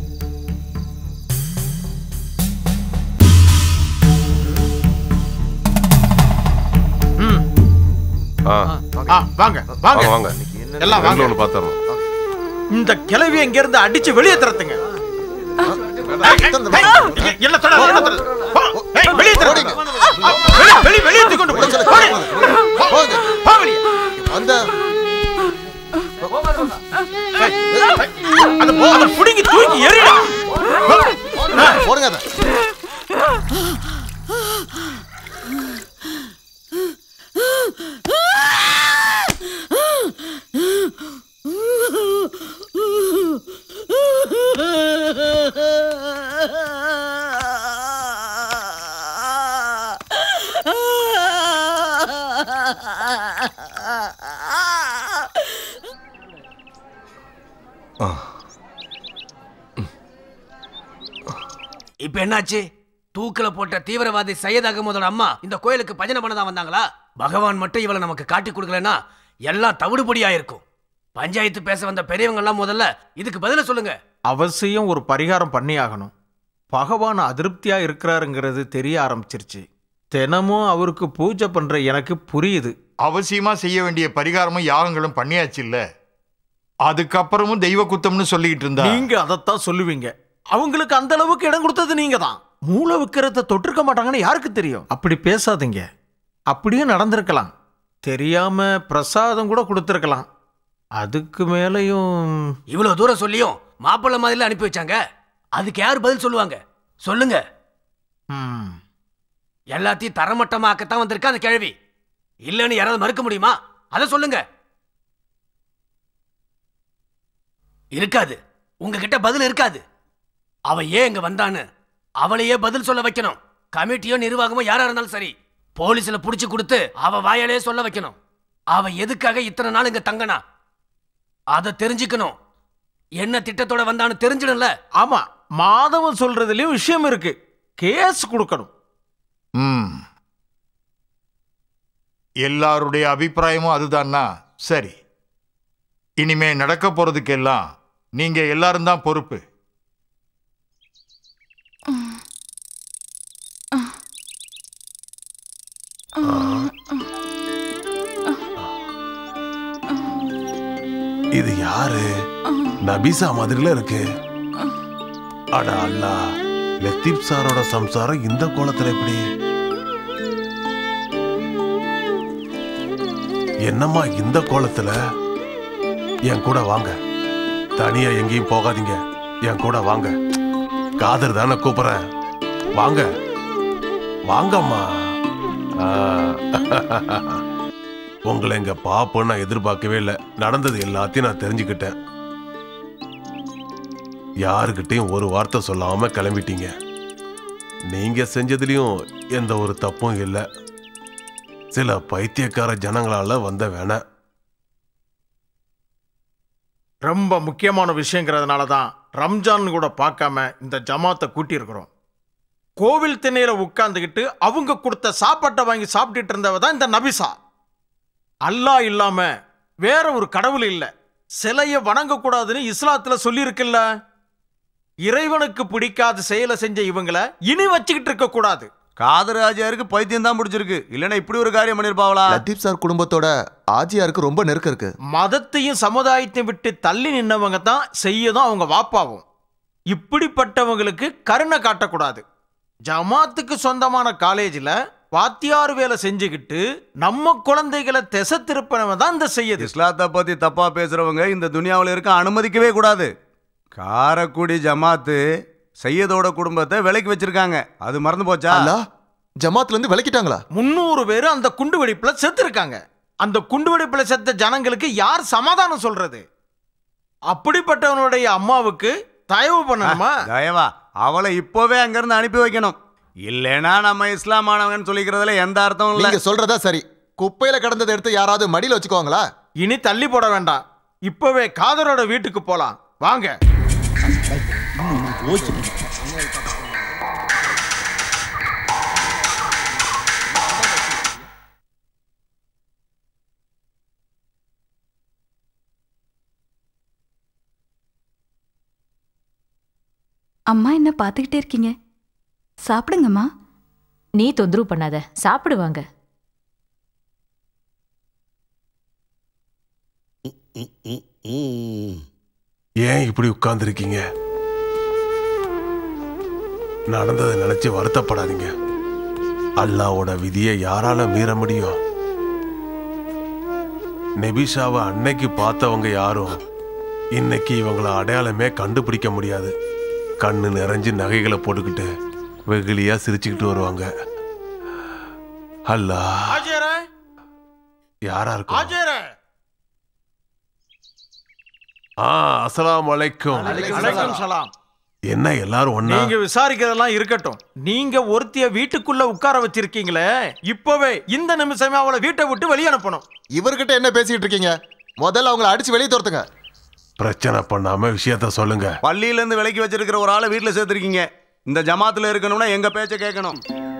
வாங்க வாங்க வாங்க, எல்லாம் வாங்க. ஒன்று பார்த்தறோம். இந்த கிளவி எங்க இருந்து அடிச்சு வெளியே திறத்துங்க. புடிங்கி தூக்கி எறிடா. போடுங்க. இப்ப என்னாச்சு? தூக்கில போட்ட தீவிரவாதி சையத் அகமதோட அம்மா இந்த கோயிலுக்கு பஜனை பண்ணதான் வந்தாங்களா? பகவான் மட்டும் இவளை நமக்கு காட்டி கொடுக்கலன்னா எல்லாம் தவிடுபடியா இருக்கும். பஞ்சாயத்து பேச வந்த பெரியவங்க எல்லாம் முதல்ல இதுக்கு பதில சொல்லுங்க. அவசியம் ஒரு பரிகாரம் பண்ணி ஆகணும். பகவான் அதிருப்தியா இருக்கிறாருங்கிறது தெரிய ஆரம்பிச்சிருச்சு. தினமும் அவருக்கு பூஜை பண்ற எனக்கு புரியுது. அவசியமா செய்ய வேண்டிய பரிகாரமும் யாகங்களும் பண்ணியாச்சு இல்ல? அதுக்கப்புறமும் தெய்வ குத்தம்னு சொல்லிக்கிட்டு இருந்தா நீங்க அதைத்தான் சொல்லுவீங்க. அவங்களுக்கு அந்த அளவுக்கு இடம் கொடுத்தது நீங்க தான். மூளை விக்கிறத தொட்டிருக்க மாட்டாங்கன்னு யாருக்கு தெரியும்? அப்படி பேசாதீங்க. அப்படியே நடந்திருக்கலாம். தெரியாம பிரசாதம் கூட கொடுத்திருக்கலாம். அதுக்கு மேலையும் இவ்வளவு தூரம் சொல்லியும் மாப்பிள்ளை மாதிரில அனுப்பி வச்சாங்க. அதுக்கு யார் பதில் சொல்லுவாங்க? சொல்லுங்க. எல்லாத்தையும் தரமட்டமாக்கத்தான் வந்திருக்கா அந்த கிழவி. இல்லன்னு யாராவது மறுக்க முடியுமா? அதை சொல்லுங்க. இருக்காது, உங்ககிட்ட பதில் இருக்காது. அவ ஏன் இங்க வந்தான்னு அவளையே பதில் சொல்ல வைக்கணும். கமிட்டியோ நிர்வாகமோ யாரா இருந்தாலும் சரி, போலீஸ்ல புடிச்சு கொடுத்து அவ வாயாலே சொல்ல வைக்கணும். அவ எதுக்காக இத்தனை நாள் இங்க தங்கனா அதை தெரிஞ்சுக்கணும். என்ன திட்டத்தோட வந்தான்னு தெரிஞ்சிடும்ல. ஆமா, மாதவன் சொல்றதுலயும் விஷயம் இருக்கு. கேஸ் கொடுக்கணும். எல்லாருடைய அபிப்பிராயமும் அதுதான்னா சரி. இனிமே நடக்க போறதுக்கெல்லாம் நீங்க எல்லாரும் தான் பொறுப்பு. இது யாரு? நபிசா மாதிரில இருக்கு. அட அல்லா, லத்தீப் சாரோட சம்சாரம் இந்த கோலத்துல எப்படி? என்னம்மா இந்த கோலத்துல? என் கூட வாங்க. தனியா எங்கேயும் போகாதீங்க, என் கூட வாங்க. காதர் தானே கூப்பிடுறேன், வாங்க வாங்கம்மா. உங்களை இங்க பாப்போன்னு நான் எதிர்பார்க்கவே இல்லை. நடந்தது எல்லாத்தையும் நான் தெரிஞ்சுக்கிட்டேன். யாருக்கிட்டையும் ஒரு வார்த்தை சொல்லாம கிளம்பிட்டீங்க. நீங்க செஞ்சதுலயும் எந்த ஒரு தப்பும் இல்லை. சில பைத்தியக்கார ஜனங்களால வந்த வேணா. ரொம்ப முக்கியமான விஷயங்கிறதுனால தான் ரம்ஜான் கூட பார்க்காம இந்த ஜமாத்தை கூட்டியிருக்கிறோம். கோவில் திண்ணையில உட்கார்ந்துக்கிட்டு அவங்க கொடுத்த சாப்பாட்டை வாங்கி சாப்பிட்டுட்டு இருந்தவ தான் இந்த நபிசா. அல்லாஹ் இல்லாம வேற ஒரு கடவுள் இல்லை. சிலையை வணங்கக்கூடாதுன்னு இஸ்லாத்துல சொல்லியிருக்குல்ல. இறைவனுக்கு பிடிக்காத செயலை செஞ்ச இவங்களை இனி வச்சுக்கிட்டு இருக்க கூடாது. காதர் ஆஜியாருக்கு பைத்தியம் தான் பிடிச்சிருக்கு, இல்லைன்னா இப்படி ஒரு காரியம் பண்ணிருப்பாங்களா? லத்தீப் சார் குடும்பத்தோட ஆஜியாருக்கு ரொம்ப நெருக்கம் இருக்கு. மதத்தையும் சமுதாயத்தையும் விட்டு தள்ளி நின்னவங்க தான் செய்யதும் அவங்க வாப்பாவும். இப்படிப்பட்டவங்களுக்கு கருணை காட்டக்கூடாது. ஜமாத்துக்கு சொந்தமான காலேஜில் வாத்தியார் வேலை செஞ்சுக்கிட்டு நம்ம குழந்தைகளை திசை திருப்பினவன் தான் இந்த செய்யுது. இஸ்லாத்தை பத்தி தப்பா பேசுறவங்க இந்த துனியாவில் இருக்க அனுமதிக்கவே கூடாது. காரக்குடி ஜமாத்து சையதோட குடும்பத்தை விலைக்கு வச்சிருக்காங்க, அது மறந்து போச்சா? ஜமாத்துல இருந்து விலக்கிட்டாங்களா? 300 பேர் அந்த குண்டு வெடிப்புல செத்து இருக்காங்க. அந்த குண்டு வெடிப்புல செத்த ஜனங்களுக்கு யார் சமாதானம் சொல்றது? அப்படிப்பட்டவனுடைய அம்மாவுக்கு தயவு பண்ணணுமா? தயவா? அவளை இப்போவே அங்கிருந்து அனுப்பி வைக்கணும். இல்லைன்னா நம்ம இஸ்லாமானவங்கன்னு சொல்லிக்கிறதுல எந்த அர்த்தமும் இல்லை. நீங்க சொல்றதா சரி. குப்பையில கடந்ததை எடுத்து யாராவது மடியில வச்சுக்குவாங்களா? இனி தள்ளி போட வேண்டாம், இப்பவே காதரோட வீட்டுக்கு போலாம் வாங்க. அம்மா என்ன பார்த்துக்கிட்டே இருக்கீங்க? சாப்பிடுங்கம்மா. நீ தொந்தரவு பண்ணாத, சாப்பிடுவாங்க. ஏன் இப்படி உட்கார்ந்துருக்கீங்க? நடந்ததை நினைச்சு வருத்தப்படாதீங்க. அல்லாவோட விதியை யாரால மீற முடியும்? நெபிஷாவை அன்னைக்கு பார்த்தவங்க யாரும் இன்னைக்கு இவங்களை அடையாளமே கண்டுபிடிக்க முடியாது. கண்ணு நிறைஞ்சு நகைகளை போட்டுக்கிட்டு வெகுளியா சிரிச்சுக்கிட்டு வருவாங்க. அல்லா யாரா இருக்கும்? அஸ்ஸலாமு அலைக்கும். அலைக்கும் சலாம். என்ன எல்லாரும் ஒண்ணா? நீங்க விசாரிக்கிறதெல்லாம் இருக்கட்டும். நீங்க ஒருத்திய வீட்டுக்குள்ள உட்கார வச்சிருக்கீங்களே, இப்பவே இந்த நிமிஷமே அவளை வீட்டை விட்டு வெளியே அனுப்பணும். இவர்கிட்ட என்ன பேசிட்டு இருக்கீங்க? முதல்ல அவங்களை அடிச்சு வெளியே துரத்துங்க. பிரச்சனை பண்ணாம விஷயத்த சொல்லுங்க. பள்ளியில இருந்து விலைக்கு வச்சிருக்கிற ஒரு ஆளை வீட்டுல சேர்த்திருக்கீங்க. இந்த ஜமாத்துல இருக்கணும்னா எங்க பேச்ச கேட்கணும்.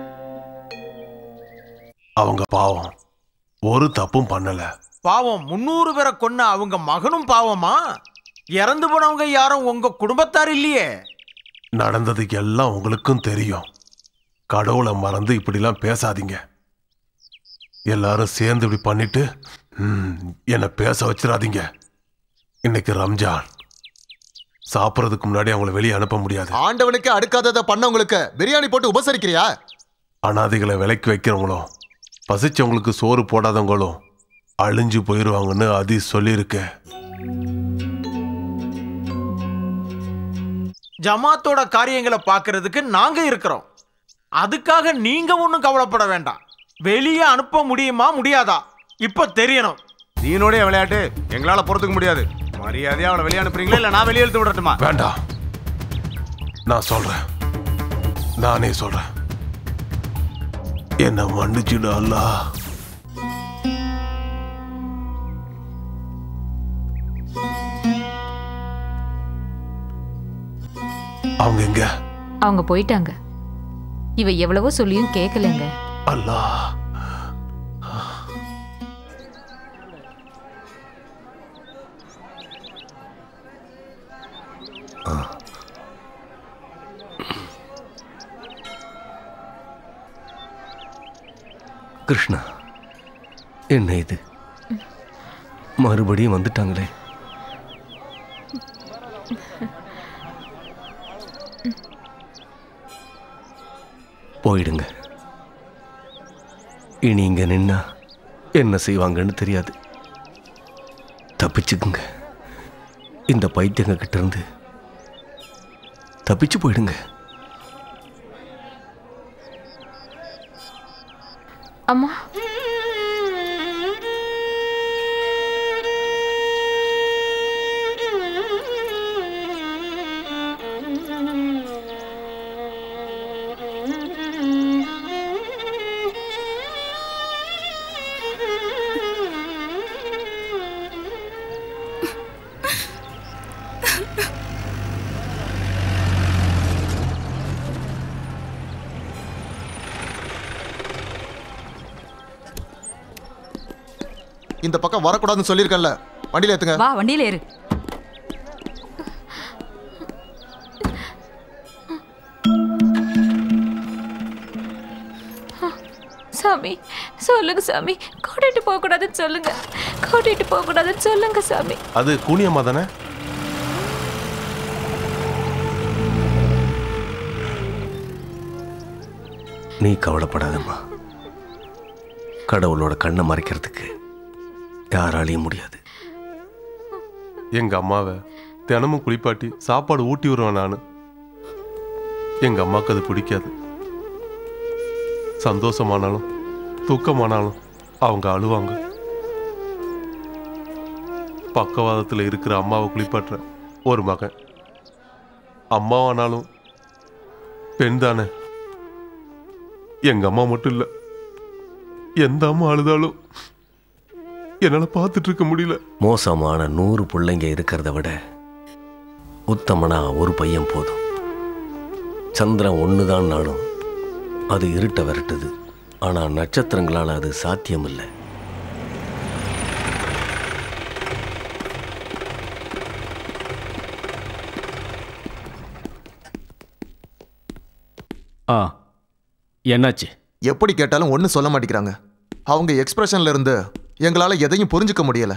அவங்க பாவம், ஒரு தப்பும் பண்ணல. பாவம் 300 பேரை கொன்ன அவங்க மகனும் பாவமா? இறந்து போனவங்க யாரும் உங்க குடும்பத்தார் இல்லையே. நடந்தது எல்லாம் உங்களுக்கும் தெரியும். கடவுளை மறந்து இப்படிலாம் பேசாதீங்க. எல்லாரும் சேர்ந்து இப்படி பண்ணிட்டு என்னை பேச வச்சிடாதீங்க. இன்னைக்கு ரம்ஜான், சாப்பிட்றதுக்கு முன்னாடி அவங்கள வெளியே அனுப்ப முடியாது. ஆண்டவனுக்கு அடுக்காததை பண்ணவங்களுக்கு பிரியாணி போட்டு உபசரிக்கிறியா? அனாதைகளை விலைக்கு வைக்கிறவங்களும் பசிச்சவங்களுக்கு சோறு போடாதவங்களும் அழிஞ்சு போயிடுவாங்கன்னு அது சொல்லியிருக்க. ஜமாத்தோட காரியங்களை பார்க்கறதுக்கு நாங்க இருக்கிறோம். அதுக்காக நீங்க ஒன்றும் கவலைப்பட வேண்டாம். வெளியே அனுப்ப முடியுமா முடியாதா இப்ப தெரியணும். நீனுடைய விளையாட்டு எங்களால பொறுத்துக்க முடியாது. மரியாதையா அவனை வெளியே அனுப்புறீங்களா இல்ல நான் வெளியே இழுத்து விடட்டுமா? வேண்டாம், நான் சொல்றேன், நானே சொல்றேன். என்ன மன்னிச்சுடு அல்லாஹ். அவங்க எங்க? அவங்க போயிட்டாங்க. இவ எவ்வளவோ சொல்லியும் கேட்கலங்க. அல்லாஹ். கிருஷ்ணா, என்ன இது? மறுபடியும் வந்துட்டாங்களே. போயிடுங்க. இனி இங்க நின்னா என்ன செய்வாங்கன்னு தெரியாது. தப்பிச்சுக்குங்க. இந்த பைத்தியங்க கிட்ட இருந்து தப்பிச்சு போயிடுங்க. அம்மா, இந்த பக்கம் வரக்கூடாதுன்னு சொல்லியிருக்கல. வண்டியில ஏத்துங்க. வா, வண்டியில ஏறு. சாமி சொல்லுங்க சாமி, கூட்டிட்டு போக கூடாதுன்னு சொல்லுங்க, கூட்டிட்டு போக கூடாதுன்னு சொல்லுங்க சாமி. அது கூனியம்மா தானே? நீ கவலைப்படாதம்மா. கடவுளோட கண்ணை மறைக்கிறதுக்கு யாராலையும் முடியாது. எங்க அம்மாவை தினமும் குளிப்பாட்டி சாப்பாடு ஊட்டி வருவேன் நான். எங்க அம்மாவுக்கு அது பிடிக்காது. சந்தோஷமானாலும் தூக்கமானாலும் அவங்க அழுவாங்க. பக்கவாதத்தில் இருக்கிற அம்மாவை குளிப்பாட்டுற ஒரு மகன். அம்மாவானாலும் பெண் தானே. எங்க அம்மா மட்டும் இல்லை, எந்த அம்மா அழுதாலும் என்னால் பார்த்துட்டு இருக்க முடியல. மோசமான 100 பிள்ளைங்க இருக்கிறத விட உத்தமனா ஒரு பையன் போதும். சந்திரன் ஒண்ணுதான் நானும் அது இருட்ட விரட்டுது. ஆனா நட்சத்திரங்களால் அது சாத்தியம் இல்லை. என்னாச்சு? எப்படி கேட்டாலும் ஒன்றும் சொல்ல மாட்டேங்கிறாங்க. அவங்க எக்ஸ்பிரஷன்ல இருந்து எங்களால எதையும் புரிஞ்சுக்க முடியல.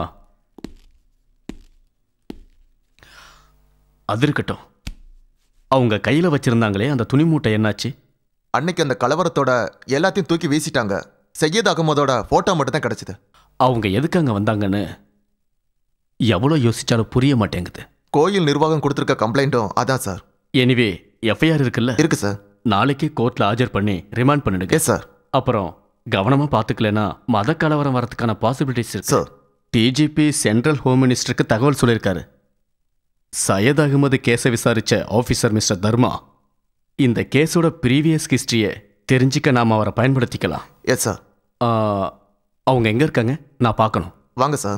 அது இருக்கட்டும், அவங்க கையில வச்சிருந்தாங்களே அந்த துணி மூட்டை என்னாச்சு? அன்னைக்கு அந்த கலவரத்தோட எல்லாத்தையும் தூக்கி வீசிட்டாங்க. சையத் அகமதோட போட்டோ மட்டும் தான் கிடைச்சது. அவங்க எதுக்கு அங்க வந்தாங்கன்னு எவ்வளோ யோசிச்சாலும் புரிய மாட்டேங்குது. கோயில் நிர்வாகம் கொடுத்துருக்க கம்ப்ளைண்ட்டும் அதான் சார். எனிவே எஃப்ஐஆர் இருக்குல்ல? இருக்கு சார். நாளைக்கு கோர்ட்ல ஆஜர் பண்ணி ரிமாண்ட் பண்ணிடுங்க சார். அப்புறம் கவனமா பாத்துக்கலனா மத கலவரம் வரதுக்கான பாசிபிலிட்டிஸ் இருக்கு சார். டிஜிபி சென்ட்ரல் ஹோம் மினிஸ்டருக்கு தகவல் சொல்லியிருக்காரு. சையத் அகமது கேஸை விசாரிச்ச ஆஃபீஸர் மிஸ்டர் தர்மா இந்த கேஸோட ப்ரீவியஸ் ஹிஸ்டரியை தெரிஞ்சுக்க நாம அவரை பயன்படுத்திக்கலாம். Yes sir. அவங்க எங்க இருக்காங்க? நான் பார்க்கணும். வாங்க சார்.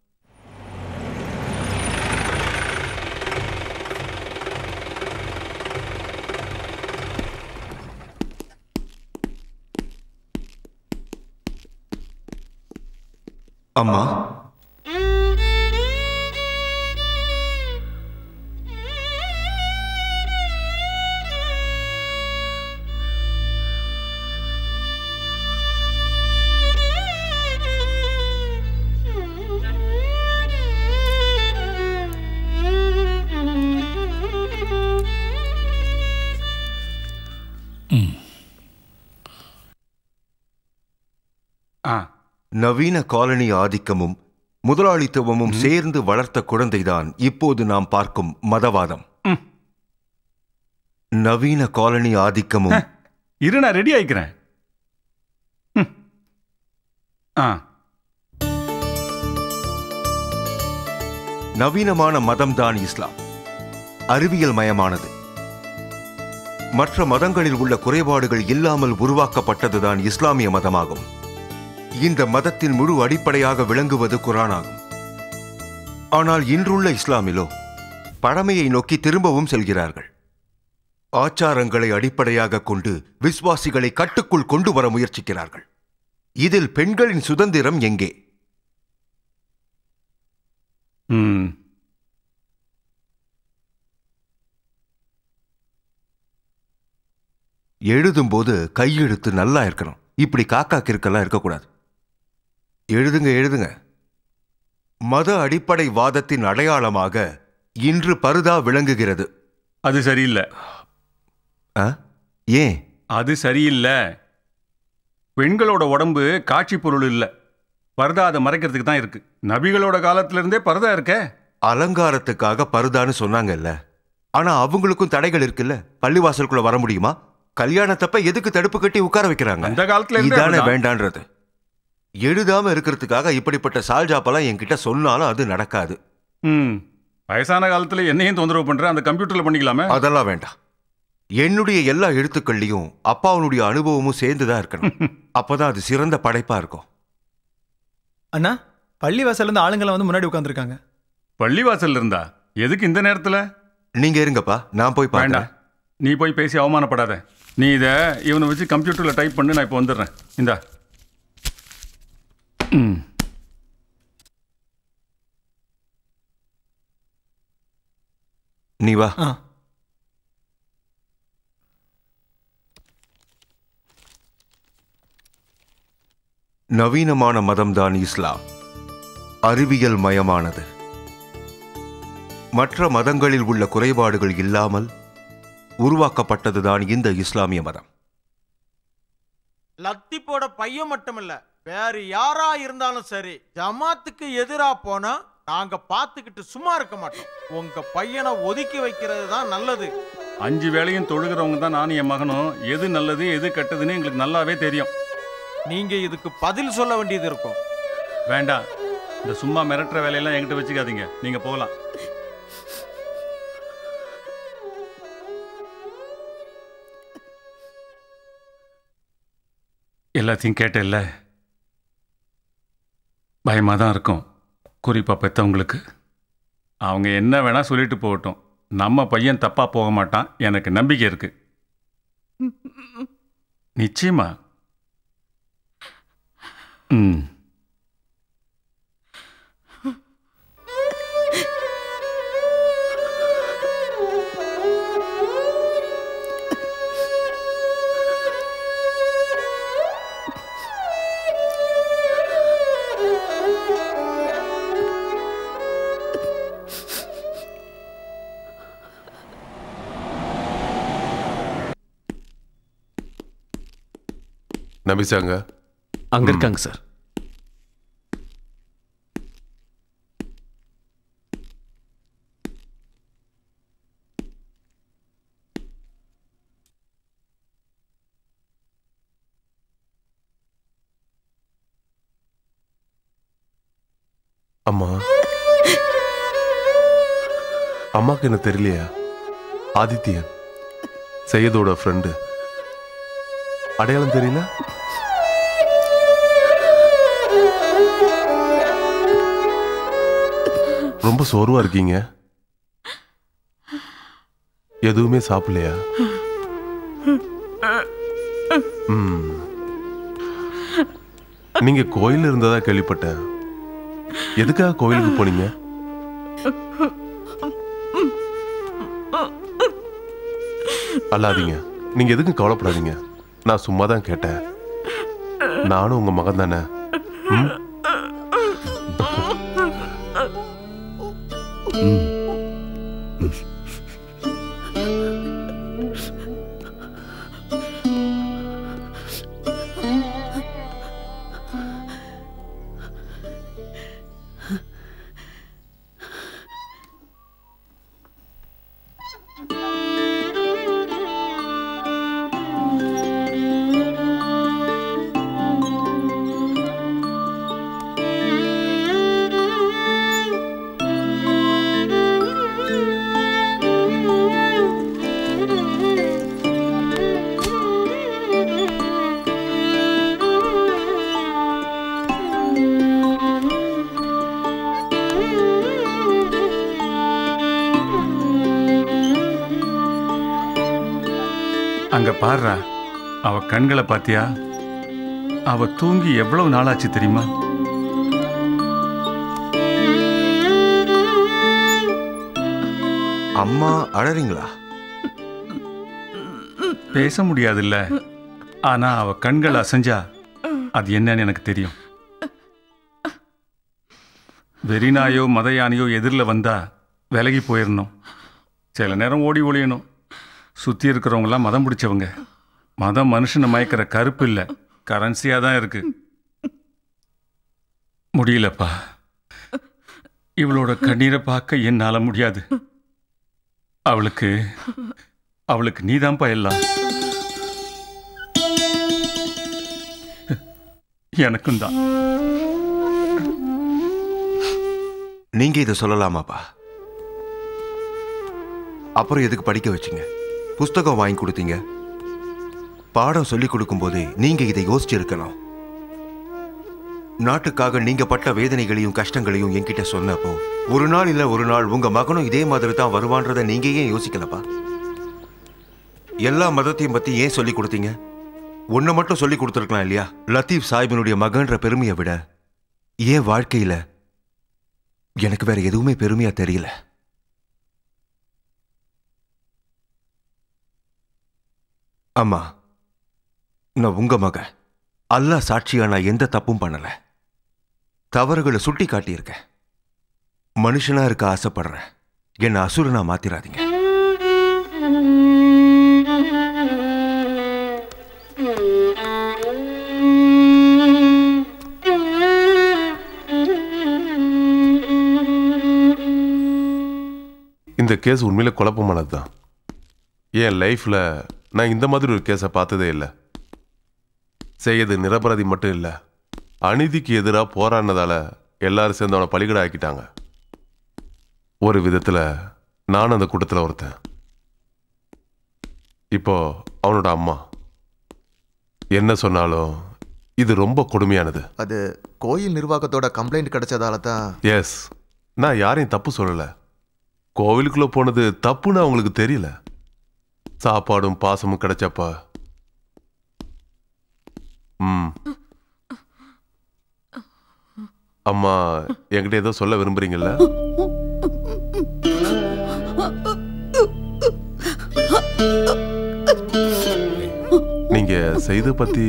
அம்மா, நவீன காலனி ஆதிக்கமும் முதலாளித்துவமும் சேர்ந்து வளர்த்த குழந்தைதான் இப்போது நாம் பார்க்கும் மதவாதம். நவீன காலனி ஆதிக்கமும் இரு, நான் ரெடி ஆயிக்கிறேன். நவீனமான மதம்தான் இஸ்லாம். அறிவியல் மயமானது. மற்ற மதங்களில் உள்ள குறைபாடுகள் இல்லாமல் உருவாக்கப்பட்டதுதான் இஸ்லாமிய மதமாகும். இந்த மதத்தின் முழு அடிப்படையாக விளங்குவது குர்ஆன் ஆகும். ஆனால் இன்றுள்ள இஸ்லாமிலோ பழமையை நோக்கி திரும்பவும் செல்கிறார்கள். ஆச்சாரங்களை அடிப்படையாக கொண்டு விசுவாசிகளை கட்டுக்குள் கொண்டு வர முயற்சிக்கிறார்கள். இதில் பெண்களின் சுதந்திரம் எங்கே? எழுதும்போது கையெழுத்து நல்லா இருக்கணும். இப்படி காக்கா கிறுக்கெல்லாம் இருக்கக்கூடாது. எழுதுங்க எழுதுங்க. மத அடிப்படை வாதத்தின் அடையாளமாக இன்று பர்தா விளங்குகிறது. அது சரியில்லை. ஏன் அது சரியில்லை? பெண்களோட உடம்பு காட்சி பொருள் இல்லை. பர்தா அதை மறைக்கிறதுக்கு தான் இருக்கு. நபிகளோட காலத்துல இருந்தே பர்தா இருக்க. அலங்காரத்துக்காக பர்தான்னு சொன்னாங்கல்ல. ஆனா அவங்களுக்கும் தடைகள் இருக்குல்ல. பள்ளிவாசலுக்குள்ள வர முடியுமா? கல்யாணத்தப்ப எதுக்கு தடுப்பு கட்டி உட்கார வைக்கிறாங்க? அந்த காலத்துல இதானே வேண்டான்றது. எழுதாம இருக்கிறதுக்காக இப்படிப்பட்ட சால்ஜாப்பெல்லாம் என்கிட்ட சொன்னாலும் அது நடக்காது. வயசான காலத்துல என்னையும் தொந்தரவு பண்ற, அந்த கம்ப்யூட்டர்ல பண்ணிக்கலாமே. அதெல்லாம் வேண்டாம். என்னுடைய எல்லா எழுத்துக்கள்லையும் அப்பாவுடைய அனுபவமும் சேர்ந்துதான் இருக்கணும். அப்பதான் அது சிறந்த படைப்பா இருக்கும். அண்ணா, பள்ளிவாசல்ல இருந்து ஆளுங்களை வந்து முன்னாடி உட்கார்ந்துருக்காங்க. பள்ளிவாசல்ல இருந்தா எதுக்கு இந்த நேரத்துல? நீங்க இருங்கப்பா, நான் போய் வேண்டாம். நீ போய் பேசி அவமானப்படாத. நீ இதை இவனை வச்சு கம்ப்யூட்டர்ல டைப் பண்ணு, நான் இப்போ வந்துடுறேன். இந்தா. நீ வா. நவீனமான மதம்தான் இஸ்லாம். அறிவியல் மயமானது. மற்ற மதங்களில் உள்ள குறைபாடுகள் இல்லாமல் உருவாக்கப்பட்டதுதான் இந்த இஸ்லாமிய மதம். லத்திப்போட பையன் மட்டுமில்ல, வேற யாரா இருந்தாலும் சரி, ஜமாத்துக்கு எதிரா போனா நாங்க பாத்துக்கிட்டு சும்மா இருக்க மாட்டோம். உங்க பையனை ஒதுக்கி வைக்கிறது தான் நல்லது. 5 வேளையும் தொழுகிறவங்க தான் நானும் என் மகனும். எது நல்லது எது கெட்டதுன்னு எங்களுக்கு நல்லாவே தெரியும். நீங்க இதுக்கு பதில் சொல்ல வேண்டியது இருக்கும். வேண்டாம், இந்த சும்மா மிரட்டுற வேலையெல்லாம் என்கிட்ட வச்சுக்காதீங்க. நீங்க போகலாம். எல்லாத்தையும் கேட்டேல்ல. பயமாக தான் இருக்கும், குறிப்பாக பெற்றவங்களுக்கு. அவங்க என்ன வேணா சொல்லிட்டு போகட்டும். நம்ம பையன் தப்பாக போக மாட்டான், எனக்கு நம்பிக்கை இருக்கு. நிச்சயமா. நபிசாங்க அங்க இருக்காங்க சார். அம்மா, அம்மாக்கு என்ன தெரியலையா? ஆதித்யன் சையதோட ஃப்ரெண்டு. அடையாளம் தெரியல? ரொம்ப சோர்வா இருக்கீங்க. எதுவுமே சாப்பிடலையா? நீங்க கோயில் இருந்ததா கேள்விப்பட்டேன். எதுக்காக கோயிலுக்கு போனீங்க? அல்லாதீங்க, நீங்க எதுக்கும் கவலைப்படாதீங்க. நான் சும்மா தான் கேட்டேன். நானும் உங்க மகன் தானே. அங்க பாருடா, அவ கண்களை பாத்தியா? அவ தூங்கி எவ்வளவு நாளாச்சு தெரியுமா? அம்மா அழறீங்களா? பேச முடியாதுல்ல, ஆனா அவ கண்கள் அசைஞ்சா அது என்னன்னு எனக்கு தெரியும். வெறிநாயோ மத யானையோ எதிரில் வந்தா விலகி போயிடணும். சில நேரம் ஓடி ஒளியணும். சுற்றி இருக்கிறவங்களாம் மதம் பிடிச்சவங்க. மதம் மனுஷனை மயக்கிற கருப்பு இல்லை, கரன்சியாக தான் இருக்கு. முடியலப்பா, இவளோட கண்ணீரை பார்க்க என்னால் முடியாது. அவளுக்கு நீதான்ப்பா எல்லாம். எனக்கும் தான். நீங்க இதை சொல்லலாமாப்பா? அப்புறம் எதுக்கு படிக்க வச்சீங்க? புஸ்தகம் வாங்கி கொடுத்தீங்க. பாடம் சொல்லி கொடுக்கும் போதே நீங்க இதை யோசிச்சிருக்கணும். நாட்டுக்காக நீங்க பட்ட வேதனைகளையும் கஷ்டங்களையும் என்கிட்ட சொன்னப்போ ஒரு நாள் இல்ல ஒரு நாள் உங்க மகனும் இதே மாதிரி தான் வருவான்றதை நீங்க ஏன் யோசிக்கலப்பா? எல்லா மதத்தையும் பத்தி ஏன் சொல்லி கொடுத்தீங்க? ஒன்ன மட்டும் சொல்லி கொடுத்துருக்கலாம் இல்லையா? லத்தீப் சாஹிபினுடைய மகன்ற பெருமையை விட ஏன் வாழ்க்கையில எனக்கு வேற எதுவுமே பெருமையா தெரியல. அம்மா, நான் உங்க மகன். அல்லாஹ் சாட்சியா நான் எந்த தப்பும் பண்ணல. தவறுகளை சுட்டி காட்டியிருக்கேன். மனுஷனா இருக்க ஆசைப்படுறேன். என்ன அசுரனா மாத்திராதீங்க. இந்த கேஸ் உண்மையில குழப்பமானது தான். என் லைஃப்ல நான் இந்த மாதிரி ஒரு கேஸை பார்த்ததே இல்லை. செய்யது நிரபராதி மட்டும் இல்லை, அநீதிக்கு எதிராக போராடினதால எல்லாரும் சேர்ந்து அவனை பலிகடை ஆக்கிட்டாங்க. ஒரு விதத்தில் நானும் அந்த கூட்டத்தில் ஒருத்தன். இப்போ அவனோட அம்மா என்ன சொன்னாலும் இது ரொம்ப கொடுமையானது. அது கோயில் நிர்வாகத்தோட கம்ப்ளைண்ட் கிடைச்சதால தான். எஸ், நான் யாரையும் தப்பு சொல்லலை. கோவிலுக்குள்ள போனது தப்புன்னு அவங்களுக்கு தெரியல. சாப்பாடும் பாசமும் கிடைச்சப்பா அம்மா என்கிட்ட ஏதோ சொல்ல விரும்புறீங்கல்ல? நீங்க செய்த பத்தி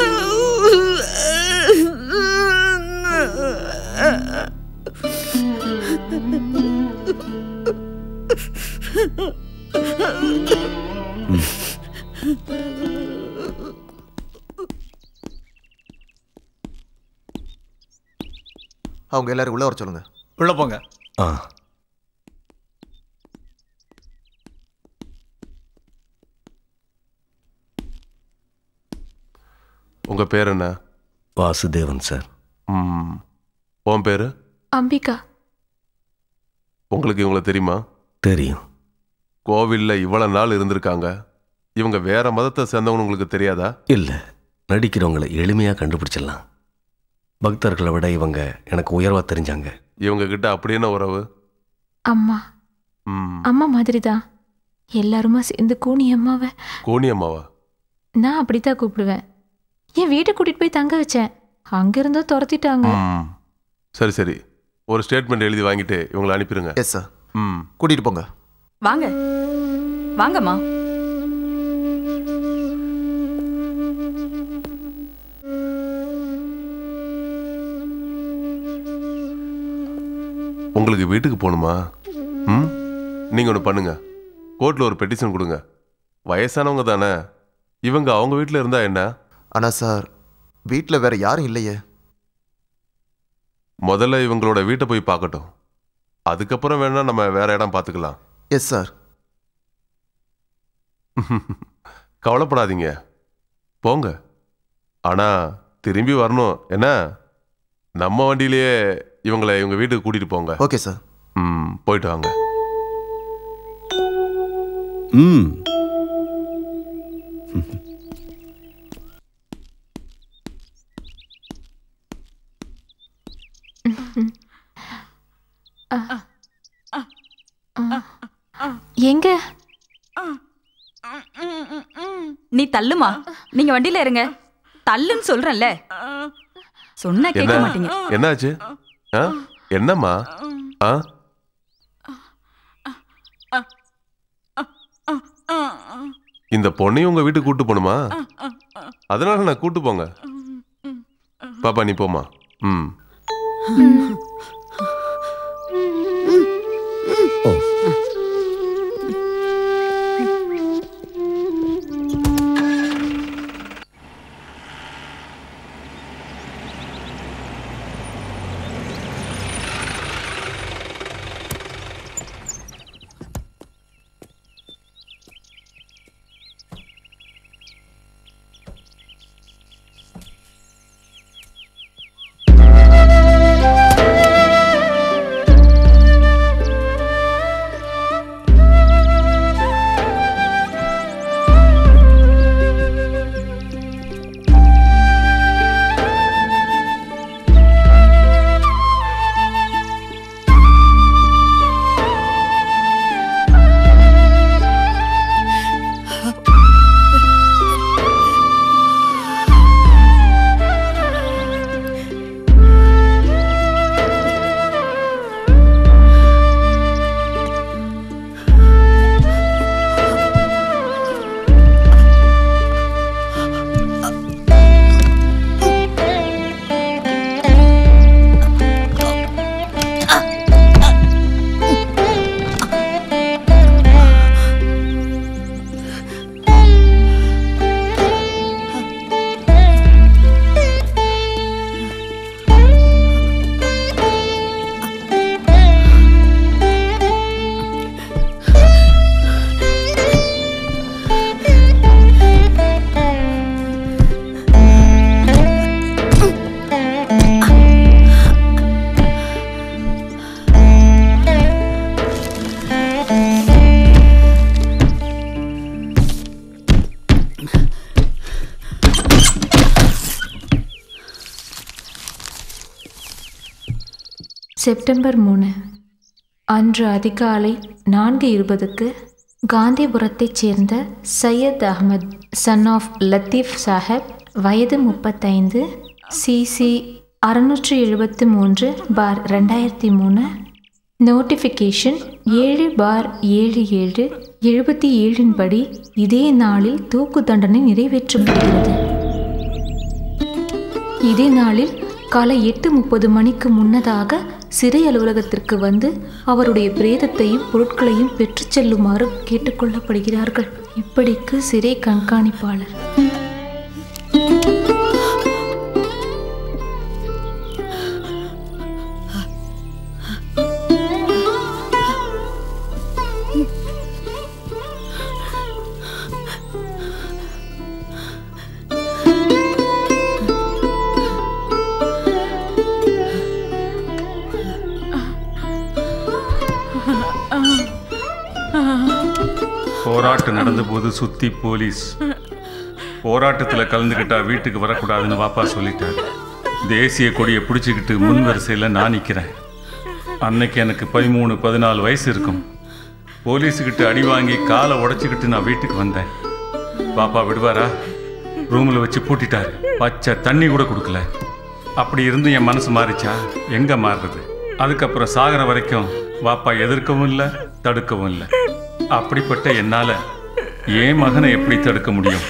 அவங்க எல்லாரும் உள்ள வர சொல்லுங்க. உள்ள போங்க. உங்க பேர் என்ன? வாசுதேவன் சார். உன் பேரு? அம்பிகா. உங்களுக்கு இவங்கள தெரியுமா? தெரியும். கோவில்ல இவ்வளவு நாள் இருந்திருக்காங்க. இவங்க வேற மதத்தை சேர்ந்தவங்க உங்களுக்கு தெரியாதா? இல்ல, நடிக்கிறவங்களை எளிமையா கண்டுபிடிச்சிடலாம். பக்தர்களை விட இவங்க எனக்கு உயர்வா தெரிஞ்சாங்க. இவங்க கிட்ட அப்படி என்ன உறவு? அம்மா அம்மா மாதிரி தான். எல்லாருமா சேர்ந்து கூனி அம்மாவை. கூனி அம்மாவா? நான் அப்படித்தான் கூப்பிடுவேன். என் வீட்டை கூட்டிட்டு போய் தங்க வச்சேன். அங்கிருந்தோ துரத்திட்டாங்க. சரி சரி, ஒரு ஸ்டேட்மெண்ட் எழுதி வாங்கிட்டு இவங்களை அனுப்பிடுங்க. Yes sir. கூட்டிட்டு போங்க. வாங்க வாங்கம்மா. உங்களுக்கு வீட்டுக்கு போகணுமா? நீங்க ஒன்று பண்ணுங்க, கோர்ட்ல ஒரு பெட்டிஷன் கொடுங்க. வயசானவங்க தானே இவங்க, அவங்க வீட்டில் இருந்தா என்ன? ஆனா சார், வீட்டில் வேற யாரும் இல்லையே. முதல்ல இவங்களோட வீட்டை போய் பார்க்கட்டும், அதுக்கப்புறம் வேணா நம்ம வேற இடம் பார்த்துக்கலாம். Yes sir. கவலைப்படாதீங்க, போங்க. ஆனா திரும்பி வரணும் என்ன? நம்ம வண்டியிலேயே இவங்களை இவங்க வீட்டுக்கு கூட்டிட்டு போங்க. Okay sir. போயிட்டு வாங்க. எங்க தள்ளுமா, நீங்க வண்டியில இருங்க. தள்ளுன்னு சொல்றேன்ல. சொன்னா கேட்க மாட்டீங்க. என்னாச்சு? என்னம்மா? இந்த பொண்ணையும் உங்க வீட்டுக்கு கூட்டு போணுமா? அதனால நான் கூட்டு போங்க. பாப்பா நீ போமா. செப்டம்பர் 3 அன்று அதிகாலை 4:20க்கு காந்திபுரத்தைச் சேர்ந்த சையத் அகமது சன் ஆஃப் லத்தீஃப் சாஹிப், வயது 35, CC 673/2003, நோட்டிஃபிகேஷன் 7/77/77 படி இதே நாளில் தூக்கு தண்டனை நிறைவேற்றப்படுகிறது. இதே நாளில் காலை 8:30 மணிக்கு முன்னதாக சிறை அலுவலகத்திற்கு வந்து அவருடைய பிரேதத்தையும் பொருட்களையும் பெற்றுச் செல்லுமாறு கேட்டுக்கொள்ளப்படுகிறார்கள். இப்படிக்கு சிறை கண்காணிப்பாளர். போராட்டம் நடந்தபோது சுத்தி போலீஸ். போராட்டத்தில் கலந்துக்கிட்டா வீட்டுக்கு வரக்கூடாதுன்னு வாப்பா சொல்லிட்டாரு. தேசிய கொடியை பிடிச்சிக்கிட்டு முன் வரிசையில் நான் நிற்கிறேன். அன்னைக்கு எனக்கு 13-14 வயசு இருக்கும். போலீஸுக்கிட்ட அடி வாங்கி காலை உடச்சிக்கிட்டு நான் வீட்டுக்கு வந்தேன். பாப்பா விடுவாரா? ரூமில் வச்சு பூட்டிட்டாரு. பச்சை தண்ணி கூட கொடுக்கல. அப்படி இருந்து என் மனசு மாறிச்சா? எங்கே மாறுறது? அதுக்கப்புறம் சாகிற வரைக்கும் வாப்பா எதிர்க்கவும் இல்லை, தடுக்கவும் இல்லை. அப்படிப்பட்ட என்னால என் மகனை எப்படி தடுக்க முடியும்?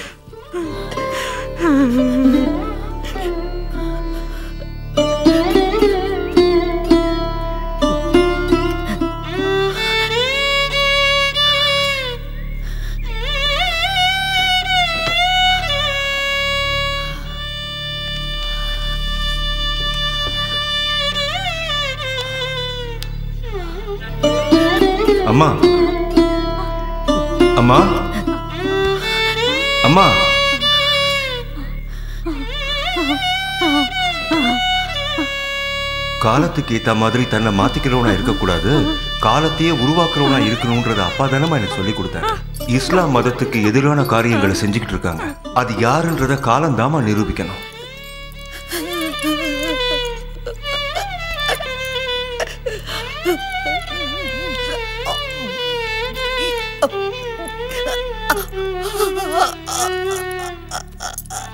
அம்மா, அம்மா, அம்மா. காலத்துக்கு ஏத்த மாதிரி தன்னை மாத்திக்கிறவனா இருக்கக்கூடாது, காலத்தையே உருவாக்குறவனா இருக்கணும்ன்றத அப்பா தானம்மா எனக்கு சொல்லி கொடுத்தாரு. இஸ்லாம் மதத்துக்கு எதிரான காரியங்களை செஞ்சுக்கிட்டு இருக்காங்க. அது யாருன்றத காலம் தாமா நிரூபிக்கணும்.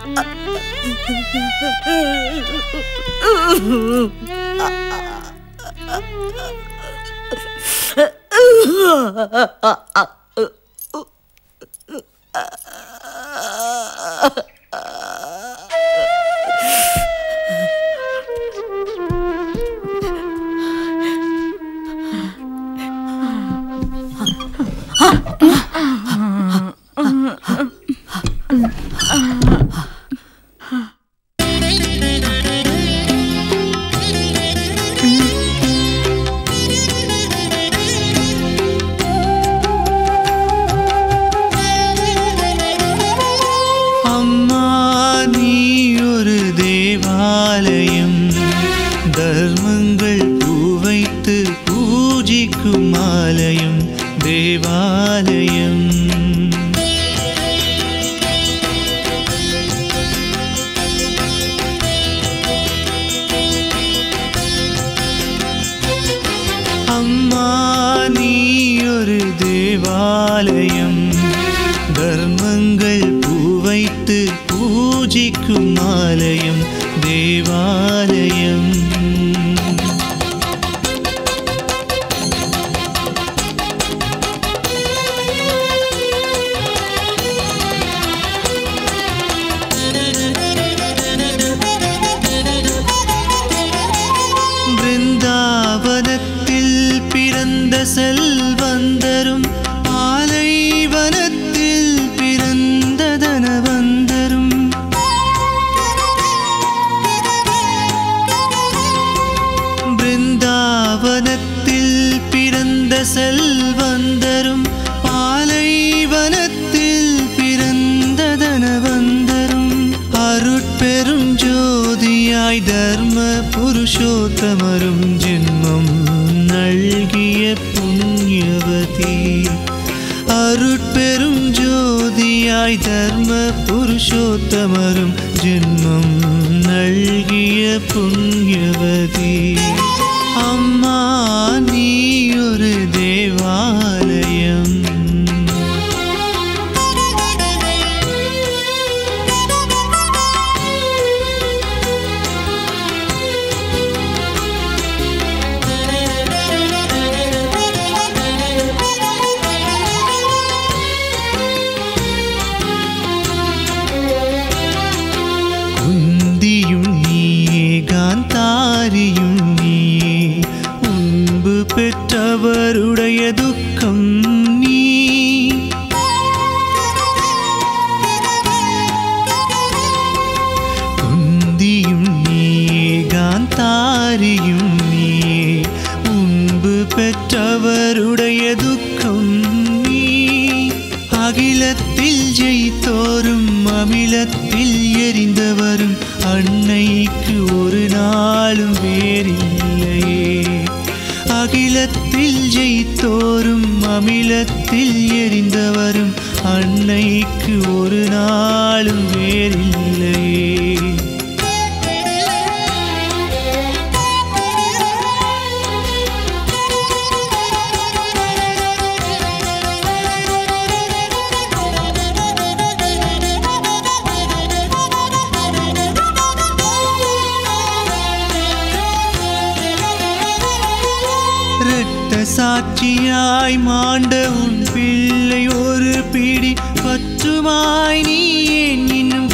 சாட்சியாய் மாண்ட உன் பிள்ளை ஒரு பிடி பற்றுமாய் நீ ஏன் இன்னும்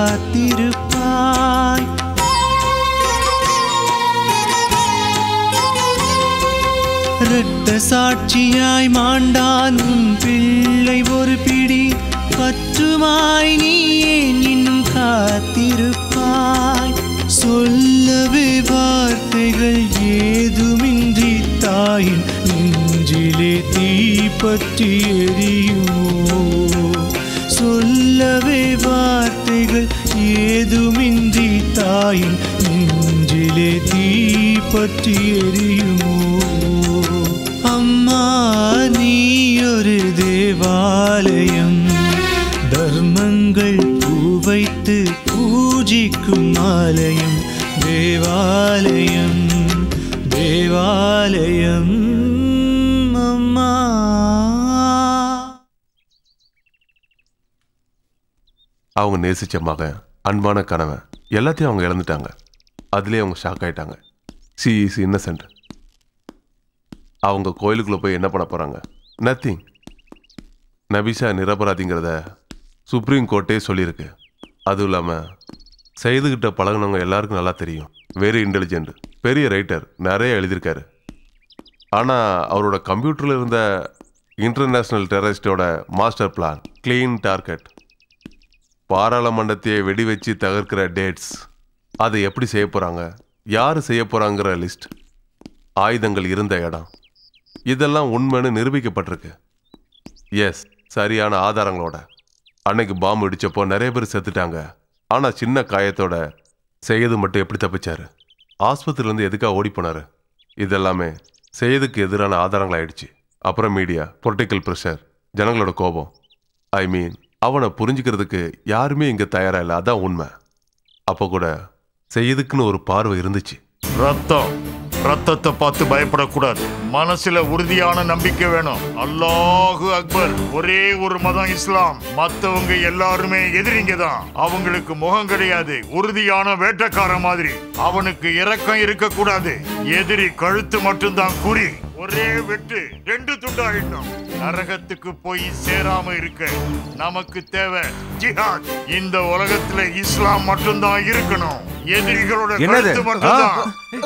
காத்திருப்பாய்? இரத்த சாட்சியாய் மாண்டான் உன் பிள்ளை ஒரு பிடி பற்றுமாய் நீ ஏன் இன்னும் காத்திருப்பாய்? சொல்லவே வார்த்தைகள் ஏதுமின்றி தாயின் நெஞ்சிலே தீப்பற்றி எரியுமோ? சொல்லவே வார்த்தைகள் ஏதுமின்றி தாயின் நெஞ்சிலே தீப்பற்றி எரியுமோ? அம்மா நீ ஒரு தேவாலயம், தர்மங்கள் பூவைத்து பூஜிக்கும் ஆலயம், தேவாலயம் தேவாலயம் அம்மா. அவங்க நேசிச்ச மகன் அன்பான கணவன் எல்லாத்தையும் அவங்க இழந்துட்டாங்க. அதுலேயே அவங்க ஷாக் ஆயிட்டாங்க. She is innocent. அவங்க கோயிலுக்குள்ளே போய் என்ன பண்ண போகிறாங்க? நத்திங். நபிஷா நிரபராதிங்கிறத சுப்ரீம் கோர்ட்டே சொல்லியிருக்கு. அதுவும் இல்லாமல் செய்துகிட்ட பழகினவங்க எல்லாருக்கும் நல்லா தெரியும். வெரி இன்டெலிஜென்ட், பெரிய ரைட்டர், நிறைய எழுதியிருக்காரு. ஆனால் அவரோட கம்ப்யூட்டரில் இருந்த இன்டர்நேஷ்னல் டெரரிஸ்டோட மாஸ்டர் பிளான், கிளீன் டார்கெட், பாராளுமன்றத்தையே வெடி வச்சு தகர்க்கிற டேட்ஸ், அதை எப்படி செய்ய போகிறாங்க, யார் செய்ய போகிறாங்கிற லிஸ்ட், ஆயுதங்கள் இருந்த இடம், இதெல்லாம் உண்மைன்னு நிரூபிக்கப்பட்டிருக்கு. எஸ், சரியான ஆதாரங்களோட. அன்னைக்கு பாம்பு இடிச்சப்போ நிறைய பேர் செத்துட்டாங்க. ஆனால் சின்ன காயத்தோட செய்யது மட்டும் எப்படி தப்பிச்சாரு? ஆஸ்பத்திரியிலேருந்து எதுக்காக ஓடி போனாரு? இதெல்லாமே செய்யதுக்கு எதிரான ஆதாரங்களாயிடுச்சு. அப்புறம் மீடியா, பொலிட்டிக்கல் ப்ரெஷர், ஜனங்களோட கோபம். ஐ மீன், அவனை புரிஞ்சுக்கிறதுக்கு யாருமே இங்கே தயாராக இல்லை. அதான் உண்மை. அப்போ கூட செய்யதுக்குன்னு ஒரு பார்வை இருந்துச்சு. ரத்தத்தை பார்த்து பயப்படக்கூடாது. மனசுல உறுதியான நம்பிக்கை வேணும். அல்லாஹு அக்பர். ஒரே ஒரு மதம் இஸ்லாம். மத்தவங்க எல்லாருமே எதிரிங்க தான். அவங்களுக்கு முகம் கிடையாது. உறுதியான வேட்டக்கார மாதிரி. அவனுக்கு இரக்கம் இருக்க கூடாது. எதிரி கழுத்து மட்டும்தான் குறி. ஒரே வெட்டு 2 துண்டாயிட்டோம். நரகத்துக்கு போய் சேராம இருக்க நமக்கு தேவை ஜிஹாத். இந்த உலகத்துல இஸ்லாம் மட்டும்தான் இருக்கணும். எதிரிகளோட கழுத்து மட்டும்தான்.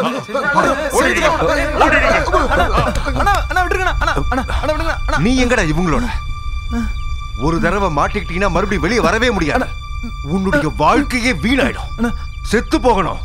நீ எங்கடா இவங்களோட? ஒரு தடவை மாட்டிக்கிட்டீங்கன்னா மறுபடியும் வெளியே வரவே முடியாது. உன்னுடைய வாழ்க்கையே வீணாயிடும். செத்து போகணும்.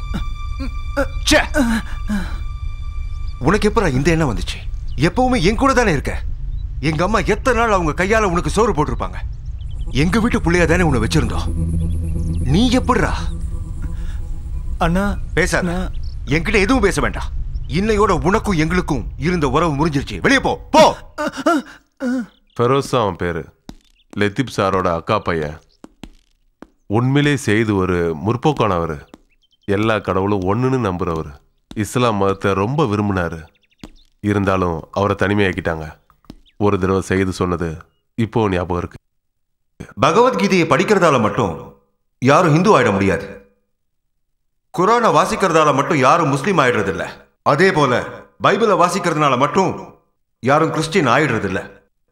உனக்கு எப்படா இந்த எண்ணம் வந்துச்சு? எப்பவுமே என் கூட தானே இருக்க. எங்க அம்மா எத்தனை நாள் அவங்க கையால உனக்கு சோறு போட்டிருப்பாங்க. எங்க வீட்டு பிள்ளையா தானே உன்னை வச்சிருந்தோம். நீ எப்படிடா? அண்ணா பேசாத. என்கிட்ட எதுவும் பேச வேண்டாம். இன்னையோட உனக்கும் எங்களுக்கும் இருந்த உறவு முறிஞ்சிருச்சு. வெளியே போ போ. ஃபெரோஸ் அவன் பேரு. லத்தீப் சாரோட அக்கா பையன். உண்மையிலே செய்து ஒரு முற்போக்கானவர். எல்லா கடவுளும் ஒன்றுன்னு நம்புறவர். இஸ்லாம் மதத்தை ரொம்ப விரும்பினாரு. இருந்தாலும் அவரை தனிமையாக்கிட்டாங்க. ஒரு தடவை செய்து சொன்னது இப்போ ஞாபகம் இருக்கு. பகவத்கீதையை படிக்கிறதால மட்டும் யாரும் ஹிந்து ஆயிட முடியாது. குரானை வாசிக்கிறதால மட்டும் யாரும் முஸ்லீம் ஆயிடுறது இல்ல. அதே போல பைபிளை வாசிக்கிறதுனால மட்டும் யாரும் கிறிஸ்டின் ஆயிடுறது இல்ல.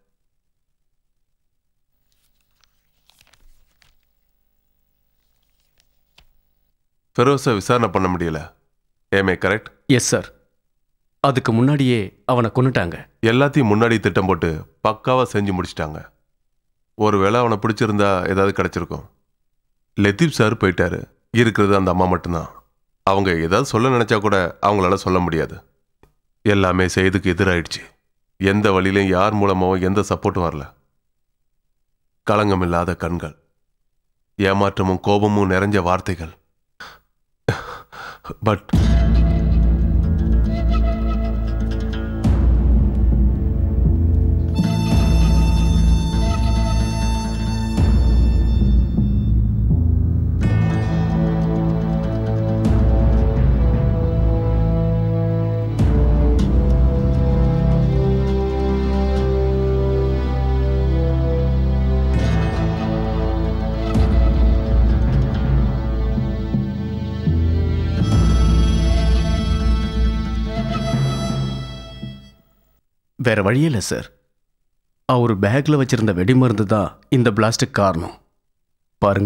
ஃபெரோஸை விசாரணை பண்ண முடியல. ஏமே கரெக்ட்? Yes sir. அதுக்கு முன்னாடியே அவனை கொன்னுட்டாங்க. எல்லாத்தையும் முன்னாடி திட்டம் போட்டு பக்காவாக செஞ்சு முடிச்சிட்டாங்க. ஒருவேளை அவனை பிடிச்சிருந்தா ஏதாவது கிடைச்சிருக்கும். லத்தீப் சார் போயிட்டாரு. இருக்கிறது அந்த அம்மா மட்டும்தான். அவங்க ஏதாவது சொல்ல நினைச்சா கூட அவங்களால சொல்ல முடியாது. எல்லாமே செய்துக்கு எதிராயிடுச்சு. எந்த வழியிலையும் யார் மூலமாகவும் எந்த சப்போர்ட்டும் வரல. களங்கம் இல்லாத கண்கள், ஏமாற்றமும் கோபமும் நிறைஞ்ச வார்த்தைகள். பட் வேற வழியே இல்லை சார். அவர் பேக்ல வச்சிருந்த வெடிமருந்து தான் இந்த பிளாஸ்டுக்கு காரணம். பாருங்க.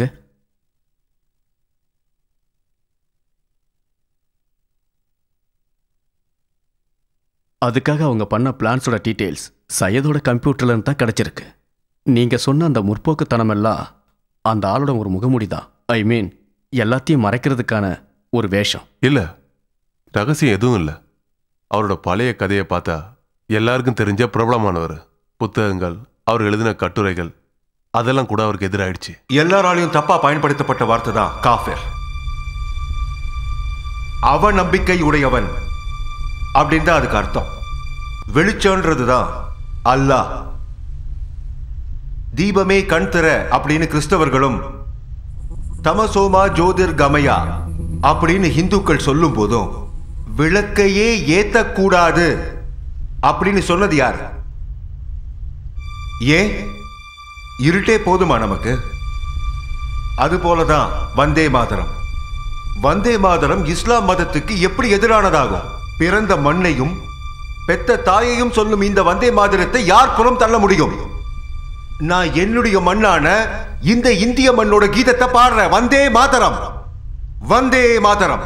அதுக்காக அவங்க பண்ண பிளான்ஸோட டீட்டெயில்ஸ் சையதோட கம்ப்யூட்டர்ல இருந்து தான் கிடைச்சிருக்கு. நீங்க சொன்ன அந்த முற்போக்குத்தனம் எல்லாம் அந்த ஆளோட ஒரு முகமூடி தான். ஐ மீன், எல்லாத்தையும் மறைக்கிறதுக்கான ஒரு வேஷம். இல்ல, ரகசியம் எதுவும் இல்லை. அவரோட பழைய கதையை பார்த்தா எல்லாருக்கும் தெரிஞ்ச பிரபலமானவர். புத்தகங்கள், அவர் எழுதின கட்டுரைகள், அதெல்லாம் கூட அவருக்கு எதிராயிடுச்சு. எல்லாராலையும் தப்பா பயன்படுத்தப்பட்ட வார்த்தை தான் காஃபிர். அவ நம்பிக்கை உடையவன் அப்படின்னு தான் அதுக்கு அர்த்தம். வெளிச்சம்ன்றதுதான் அல்லாஹ். தீபமே கண் திற அப்படின்னு கிறிஸ்தவர்களும், தமசோமா ஜோதிர் கமயா அப்படின்னு இந்துக்கள் சொல்லும் போதும் விளக்கையே ஏத்தக்கூடாது அப்படின்னு சொன்னது யார்? ஏன் இருட்டே போதுமா நமக்கு? அதுபோலதான் வந்தே மாதரம். வந்தே மாதரம் இஸ்லாம் மதத்துக்கு எப்படி எதிரானதாகும்? பிறந்த மண்ணையும் பெத்த தாயையும் சொல்லும் இந்த வந்தே மாதரத்தை யார் புறம் தள்ள முடியும்? நான் என்னுடைய மண்ணான இந்த இந்திய மண்ணோட கீதத்தை பாடுறேன். வந்தே மாதரம், வந்தே மாதரம்.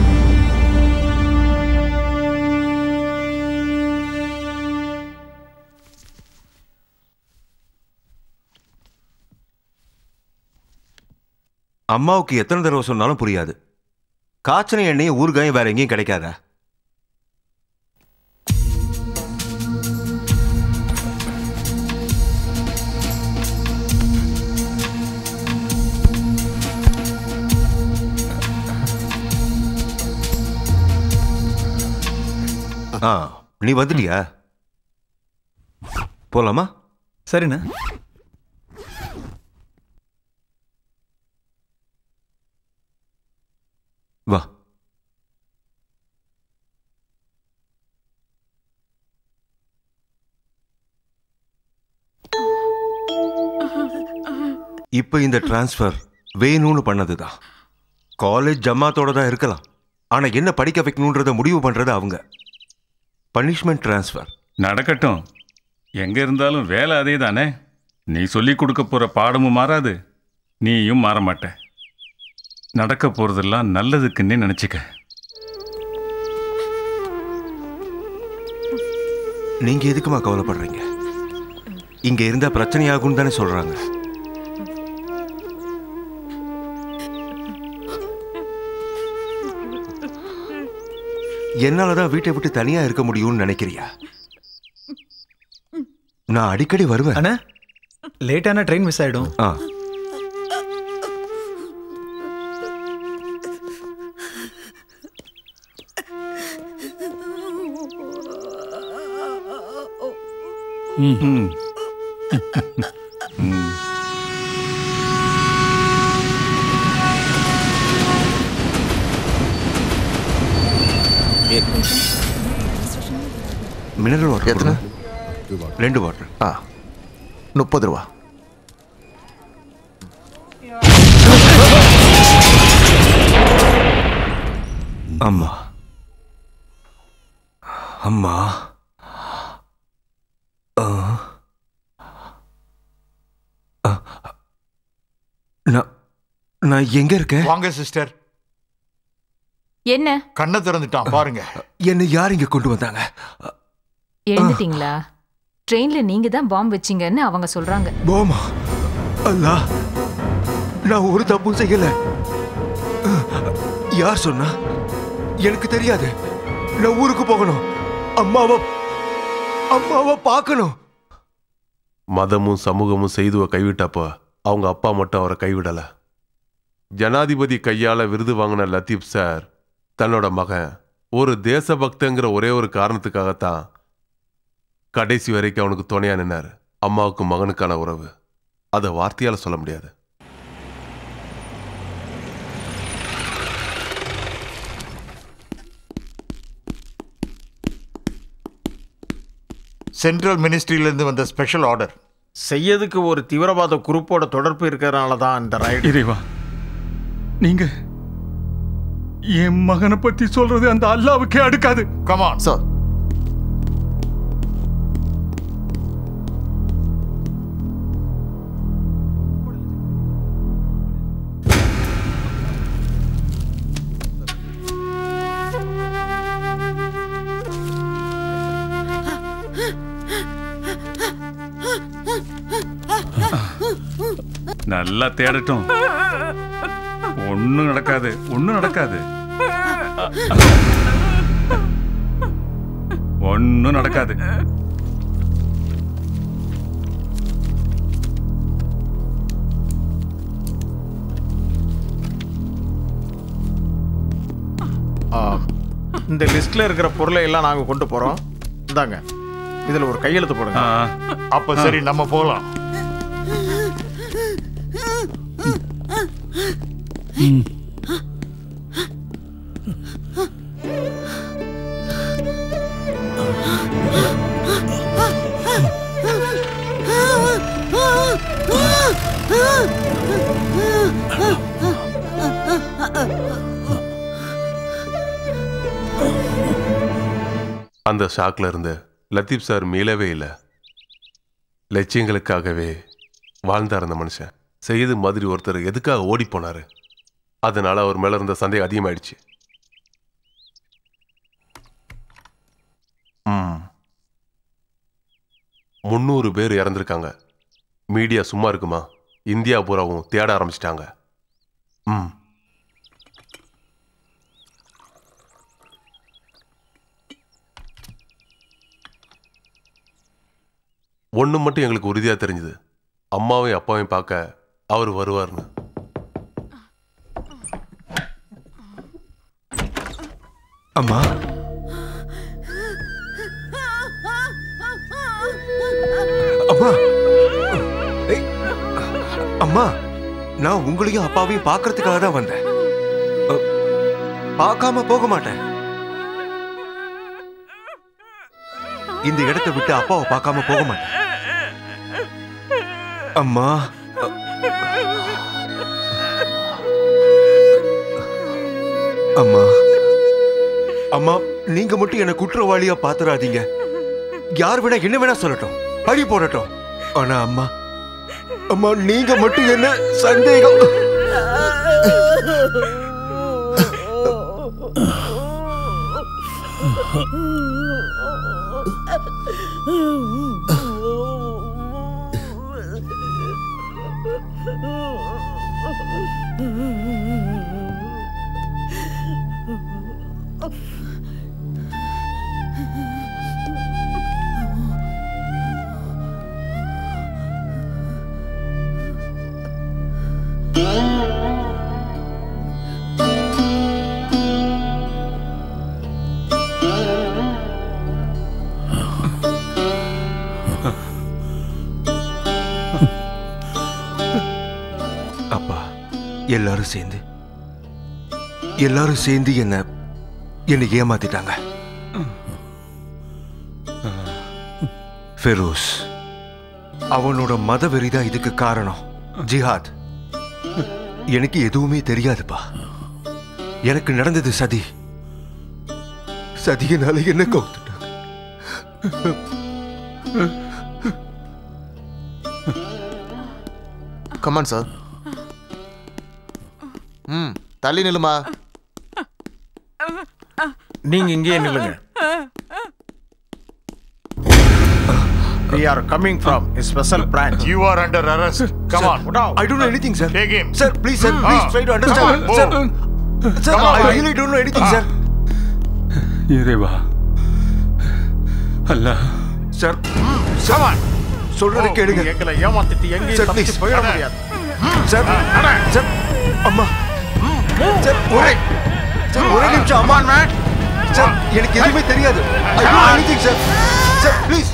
அம்மாவுக்கு எத்தனை தடவை சொன்னாலும் புரியாது. காய்ச்சனை எண்ணெயும் ஊறுகாயும் வேற எங்கேயும் கிடைக்காதா? நீ வந்துட்டியா? போலாமா? சரிண்ணா. வா. இப்ப இந்த டிரான்ஸ்ஃபர் வேணும்னு பண்ணதுதான். காலேஜ் ஜமாத்தோட தான் இருக்கலாம், ஆனா என்ன படிக்க வைக்கணும்ன்றத முடிவு பண்றது அவங்க. பனிஷ்மெண்ட் டிரான்ஸ்ஃபர் நடக்கட்டும். எங்க இருந்தாலும் வேலை அதே தானே. நீ சொல்லி கொடுக்க போற பாடமும் மாறாது, நீயும் மாற மாட்ட. நடக்க போறதெல்லாம் நல்லதுக்குன்னே நினைச்சுக்க. நீங்க எதுக்குமா கவலைப்படுறீங்க? இங்க இருந்தா பிரச்சனையாகும் தானே சொல்றாங்க. என்னாலதான் வீட்டை விட்டு தனியா இருக்க முடியும்னு நினைக்கிறியா? நான் அடிக்கடி வருவேன். அண்ணா, லேட்டான ட்ரெயின் மிஸ் ஆயிடும். மினரல் வாட்டர் எத்தனை? 2 வாட்டர். 30 ரூபா. அம்மா அம்மா நான் எங்க இருக்கேன்? வாங்க சிஸ்டர். என்ன? கண்ணை திறந்துட்டான் பாருங்க. என்ன யார் இங்க கொண்டு வந்தாங்க? எழுந்துட்டீங்களா? ட்ரெயின்ல நீங்க தான் பாம்பு வச்சீங்கன்னு அவங்க சொல்றாங்க. பாமா? அல்லா, நான் ஒரு தப்பும் செய்யல. யார் சொன்னா? எனக்கு தெரியாது. நான் ஊருக்கு போகணும். அம்மாவை பார்க்கணும். மதமும் சமூகமும் செய்துவ கைவிட்டப்ப அவங்க அப்பா மட்டும் அவரை கைவிடல. ஜனாதிபதி கையால விருது வாங்கின லத்தீப் சார் தன்னோட மகன் ஒரு தேசபக்தங்கிற ஒரே ஒரு காரணத்துக்காகத்தான் கடைசி வரைக்கும் அவனுக்கு துணையா நின்னாரு. அம்மாவுக்கு மகனுக்கான உறவு அதை வார்த்தையால சொல்ல முடியாது. சென்ட்ரல் மினிஸ்ட்ரியிலிருந்து வந்த ஸ்பெஷல் ஆர்டர். செய்யதுக்கு ஒரு தீவிரவாத குரூப்போட தொடர்பு இருக்கிறதுனால தான் இந்த ரைடு. இறைவா, நீங்க என் மகனை பத்தி சொல்றது அந்த அல்லாவுக்கே அடுக்காது. Come on sir. நல்லா தேடட்டும். ஒண்ணும் நடக்காது, ஒண்ணும் நடக்காது, ஒண்ணும் நடக்காது. இந்த லிஸ்ட்ல இருக்கிற பொருளை எல்லாம் நாங்க கொண்டு போறோம். இந்தாங்க, இதுல ஒரு கையெழுத்து போடுங்க. அப்ப சரி, நம்ம போலாம். அந்த ஷாக்ல இருந்து லத்தீப் சார் மீளவே இல்லை. லட்சியங்களுக்காகவே வாழ்ந்தார் அந்த மனுஷன். செய்து மாதிரி ஒருத்தர் எதுக்காக ஓடி போனாரு, அதனால அவர் மேல இருந்த சந்தேகம் அதிகமாயிடுச்சு. 300 பேர் இறந்துருக்காங்க. மீடியா சும்மா இருக்குமா? இந்தியா பூராவும் தேட ஆரம்பிச்சிட்டாங்க. ஒன்று மட்டும் எங்களுக்கு உறுதியாக தெரிஞ்சுது, அம்மாவையும் அப்பாவையும் பார்க்க அவர் வருவார்னு. அம்மா, அம்மா, அம்மா, நான் உங்களையும் அப்பாவையும் பார்க்கறதுக்காக தான் வந்தேன். பார்க்காம போக மாட்டேன். இந்த இடத்தை விட்டு அப்பாவை பார்க்காம போக மாட்டேன். அம்மா, அம்மா, அம்மா, நீங்க மட்டும் என்ன குற்றவாளியா பாத்துறாதீங்க. யார் வேணா என்ன வேணா சொல்லட்டும், பழி போடட்டும். ஆனா அம்மா, அம்மா, நீங்க மட்டும் என்ன சந்தேகம். அப்பா, எல்லாரும் சேர்ந்து என்னை ஏமாத்திட்டாங்க. ஃபெரோஸ் அவனோட மத வெறிதான் இதுக்கு காரணம். ஜிஹாத், எனக்கு எதுவுமே தெரியாதுப்பா. எனக்கு நடந்தது சதி. சதியினால என்ன கவுத்துட்டாங்க. Come on sir. தள்ளி நில்லுமா. நீங்க இங்கே நில்லுங்க. We are coming from a special branch. You are under arrest. Come Sir, on. down. I don't know anything, sir. Take him. Sir, please, sir. Please try to understand. Sir, sir, I really don't know anything, sir. இறைவா, அல்லாஹ். Sir, come on. சொல்றத கேளுங்க. எங்களை ஏமாத்திட்டு எங்கேயும் Sir, please. தப்பிச்சு போயிட முடியாது. Sir, sir, அம்மா. Sir, ஒரே நிமிஷம் அம்மா. Sir, எனக்கு எதுவுமே தெரியாது. I don't know anything, sir. Sir, please.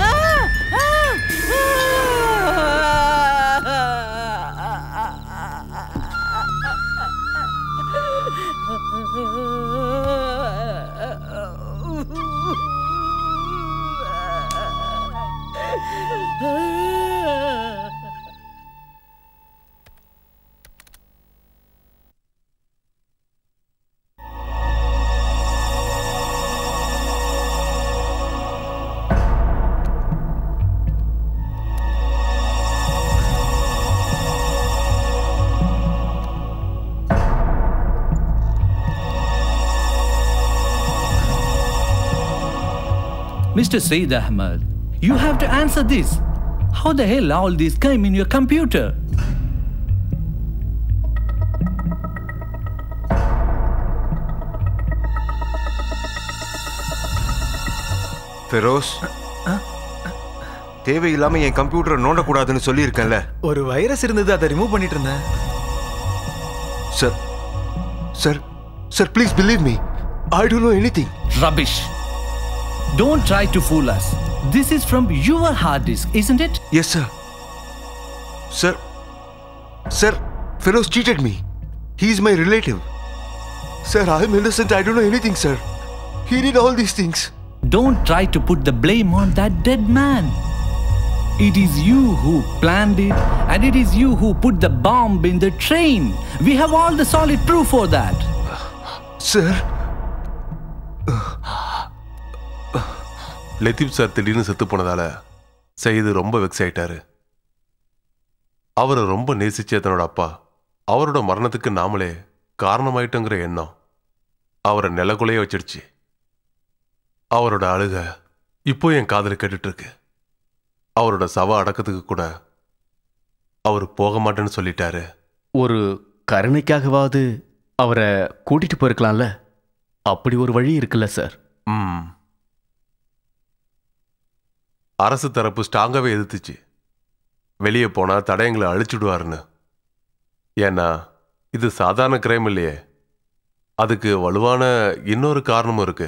Mr. Saeed Ahmed, you have to answer this. How the hell all these came in your computer? Feroz, தேவையில்லாம என் கம்ப்யூட்டரை நோண்டக்கூடாதுன்னு சொல்லியிருக்கேன்ல. ஒரு வைரஸ் இருந்தது, அதை ரிமூவ் பண்ணிட்டு இருந்தேன். Sir, sir, sir, please believe me. I don't know anything. Rubbish. Don't try to fool us. This is from your hard disk, isn't it? Yes, sir. Sir, sir, Feroz cheated me. He is my relative. Sir, I am innocent. I don't know anything, sir. He did all these things. Don't try to put the blame on that dead man. It is you who planned it And it is you who put the bomb in the train. We have all the solid proof for that. Sir. Latif sir திடீர்னு செத்து போனதால சயீது ரொம்ப வெக்ஸ் ஆயிட்டாரு. அவரை ரொம்ப நேசிச்ச தன்னோட அப்பா அவரோட மரணத்துக்கு நாமளே காரணமாயிட்டோங்கிற எண்ணம் அவரை நிலக்குலைய வச்சிடுச்சு. அவரோட அழுக இப்போ என் காதில் கேட்டுட்டு இருக்கு. அவரோட சவ அடக்கத்துக்கு கூட அவர் போக மாட்டேன்னு சொல்லிட்டாரு. ஒரு கருணைக்காகவாவது அவரை கூட்டிட்டு போயிருக்கலாம்ல. அப்படி ஒரு வழி இருக்குல்ல சார்? அரசு தரப்பு ஸ்ட்ராங்காகவே எதிர்த்துச்சு. வெளியே போனால் தடயங்களை அழிச்சுடுவாருன்னு. ஏன்னா இது சாதாரண கிரைம் இல்லையே, அதுக்கு வலுவான இன்னொரு காரணமும் இருக்கு.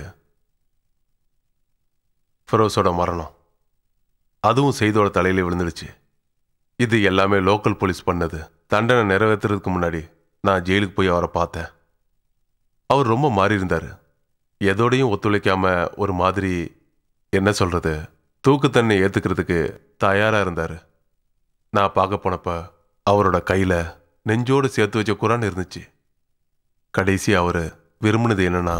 ஃபெரோஸோட மரணம் அதுவும் செய்தோட தலையில விழுந்துடுச்சு. இது எல்லாமே லோக்கல் போலீஸ் பண்ணது. தண்டனை நிறைவேற்றுறதுக்கு முன்னாடி நான் ஜெயிலுக்கு போய் அவரை பார்த்தேன். அவர் ரொம்ப மாறி இருந்தார். எதோடையும் ஒத்துழைக்காம ஒரு மாதிரி, என்ன சொல்றது, தூக்குத்தண்ணி ஏற்றுக்கிறதுக்கு தயாராக இருந்தார். நான் பார்க்க போனப்ப அவரோட கையில் நெஞ்சோடு சேர்த்து வச்ச குரான் இருந்துச்சு. கடைசி அவர் விரும்பினது என்னன்னா,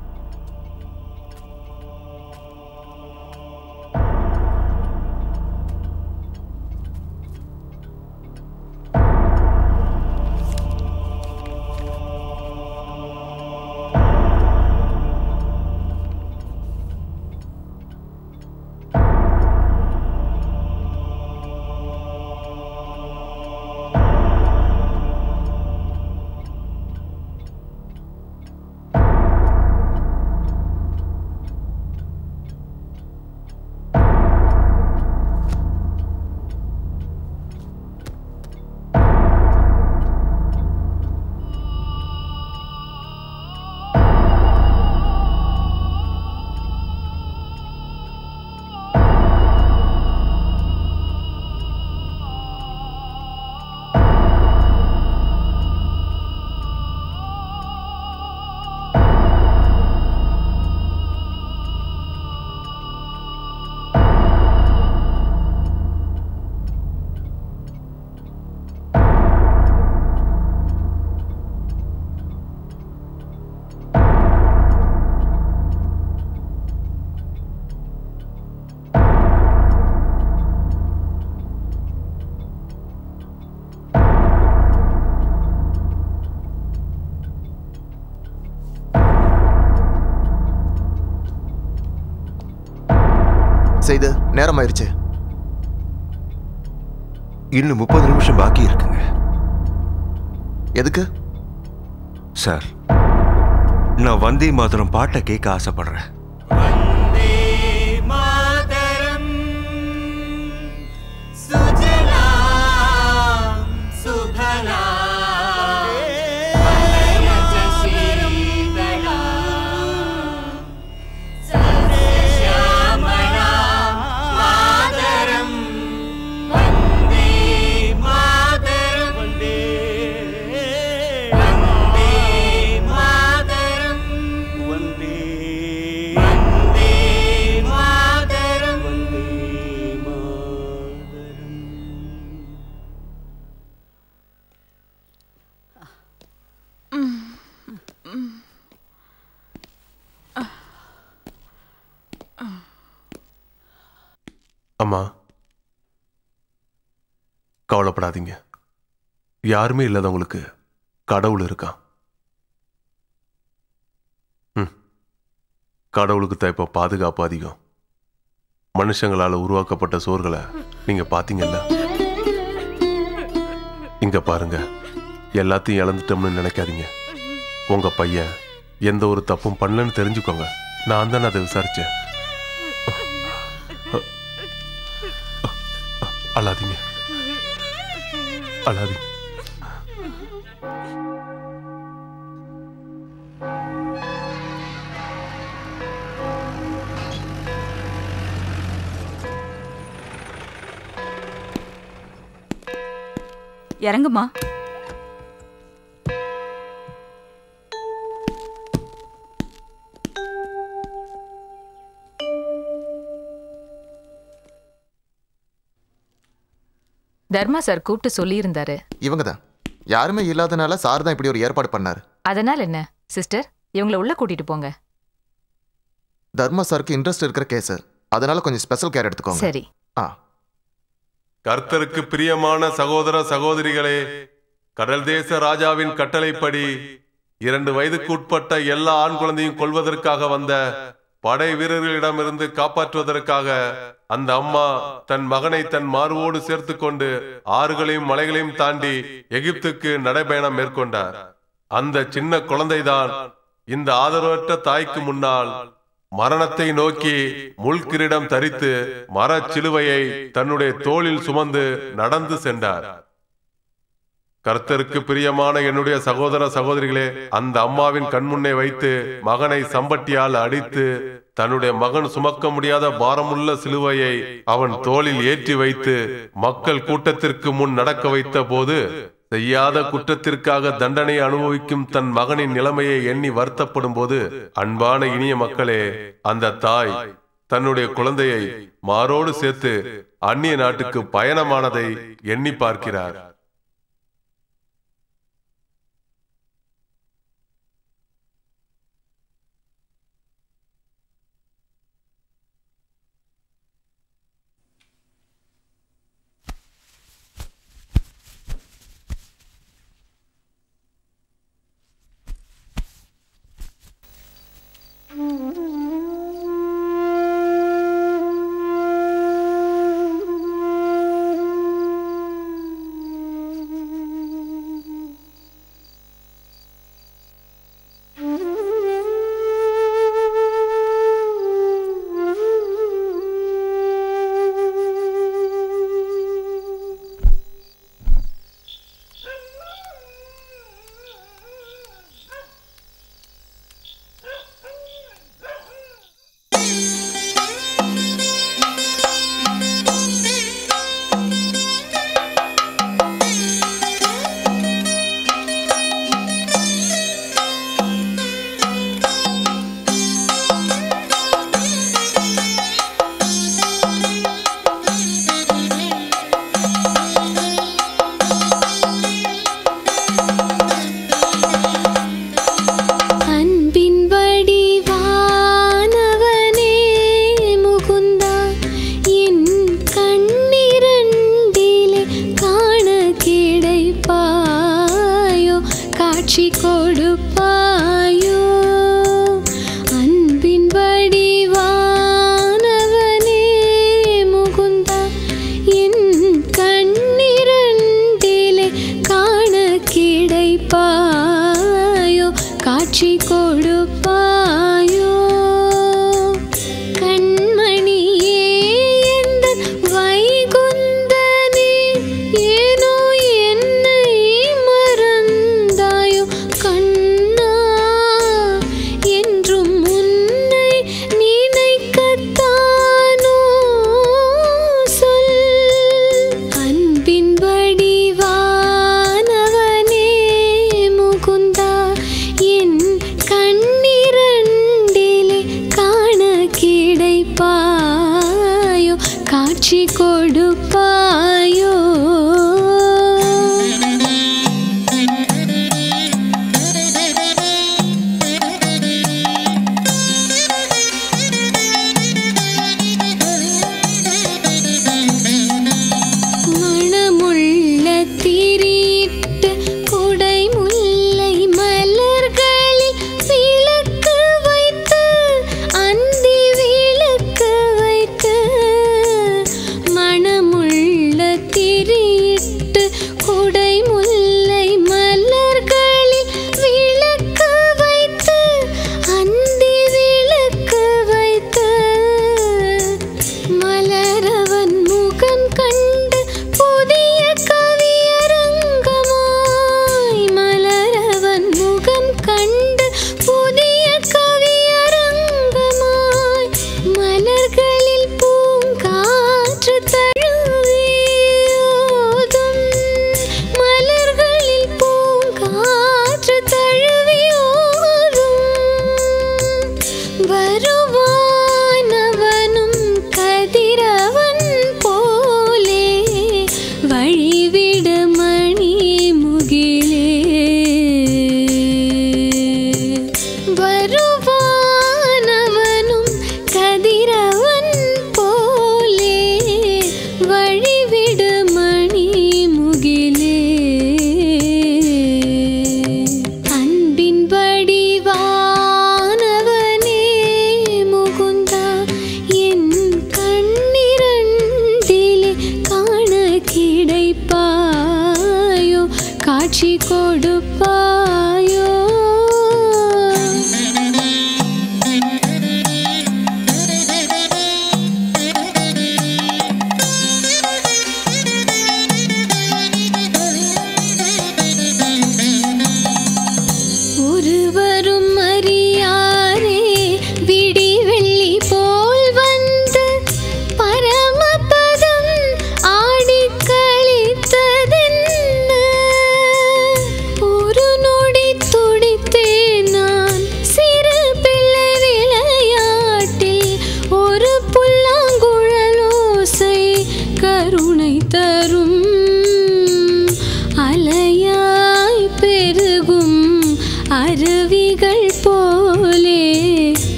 செய்து நேரம் ஆயிருச்சு. இன்னும் 30 நிமிஷம் பாக்கி இருக்குங்க. எதுக்கு சார்? நான் வந்தே மாதரம் பாட்டை கேட்க ஆசைப்படுறேன். அம்மா, கவலைப்படாதீங்க. யாருமே இல்லாதவங்களுக்கு கடவுள் இருக்கான். கடவுளுக்கு தான் இப்போ பாதுகாப்பு அதிகம். மனுஷங்களால் உருவாக்கப்பட்ட சோர்களை நீங்க பார்த்தீங்கல்ல. இங்க பாருங்க, எல்லாத்தையும் இழந்துட்டோம்னு நினைக்காதீங்க. உங்க பையன் எந்த ஒரு தப்பும் பண்ணலன்னு தெரிஞ்சுக்கோங்க. நான் தான் அதை விசாரிச்சேன். அழாதீங்க, அழாதீங்க. இறங்குமா. தர்மா சார் கூப்பிட்டு சொல்லியிருந்தாரு. இவங்க தான். யாருமே இல்லாதனால சார் தான் இப்படி ஒரு ஏற்பாடு பண்ணாரு. அதனால என்ன சிஸ்டர், இவங்களை உள்ள கூட்டிட்டு போங்க. தர்மா சாருக்கு இன்ட்ரெஸ்ட் இருக்கிற கேஸ், அதனால கொஞ்சம் ஸ்பெஷல் கேர் எடுத்துக்கோங்க. சரி. கர்த்தருக்கு பிரியமான சகோதர சகோதரிகளே, கடல் தேச ராஜாவின் கட்டளைப்படி 2 வயதுக்கு உட்பட்ட எல்லா ஆண் குழந்தையும் கொல்வதற்காக வந்த படை வீரர்களிடமிருந்து காப்பாற்றுவதற்காக அந்த அம்மா தன் மகனை தன் மார்போடு சேர்த்து கொண்டு ஆறுகளையும் மலைகளையும் தாண்டி எகிப்துக்கு நடைபயணம் மேற்கொண்டார். அந்த சின்ன குழந்தைதான் இந்த ஆதரவற்ற தாய்க்கு முன்னால் மரணத்தை நோக்கி முள்கிரீடம் தரித்து மரச் சிலுவையை தன்னுடைய தோளில் சுமந்து நடந்து சென்றார். கர்த்தருக்கு பிரியமான என்னுடைய சகோதர சகோதரிகளே, அந்த அம்மாவின் கண்முன்னே வைத்து மகனை சம்பட்டியால் அடித்து தன்னுடைய மகன் சுமக்க முடியாத பாரமுள்ள சிலுவையை அவன் தோளில் ஏற்றி வைத்து மக்கள் கூட்டத்திற்கு முன் நடக்க வைத்த போது செய்யாத குற்றத்திற்காக தண்டனை அனுபவிக்கும் தன் மகனின் நிலைமையை எண்ணி வருத்தப்படும் போது, அன்பான இனிய மக்களே, அந்த தாய் தன்னுடைய குழந்தையை மாரோடு சேர்த்து அந்நிய நாட்டுக்கு பயணமானதை எண்ணி பார்க்கிறார்.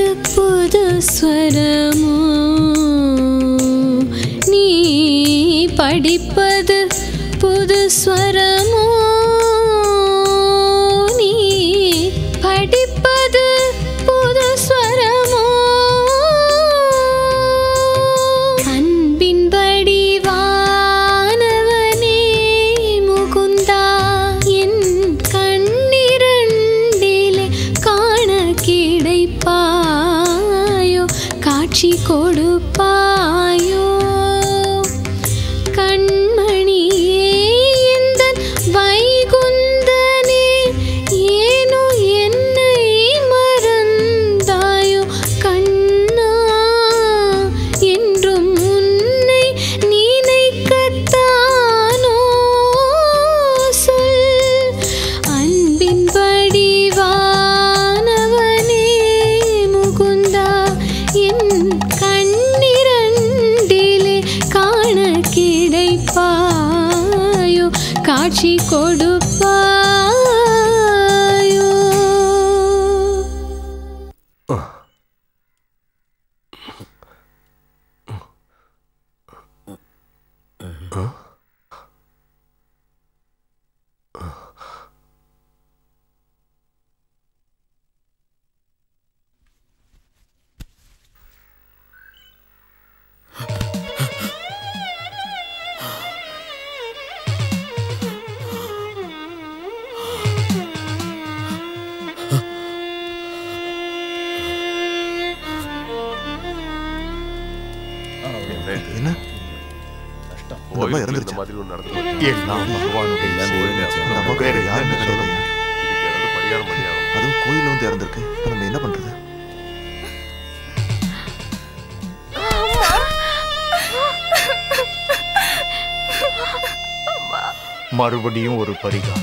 புது ஸ்வரமோ நீ படிப்பது புது ஸ்வரமோ நீ படிப்பது புது ஸ்வரமோ அன்பின் வடிவானவனே முகுந்தா என் கண்ணிரண்டிலே காண கிடைப்பாயோ காட்சி கொடுப்பாயோ கண்மணியே எந்தன் வைகுந்தனே ஏனோ என்னை மறந்தாயோ கண்ணா என்றும் உன்னை நினைக்கத்தானோ சொல் அன்பின் வடிவானவனே முகுந்தா என் கண்ணிரண்டிலே காண கிடைப்பாயோ காட்சி கொடுப்பாயோ என்ன அம்மா இறந்துருச்சா? எல்லாம் பகவானுடைய செயல். நம்ம வேற வேற யாருமே யாருமே கிடையாது. அதுவும் கோயில்ல வந்து இறந்திருக்கு இப்ப நம்ம என்ன பண்றது? மறுபடியும் ஒரு பரிகாரம்.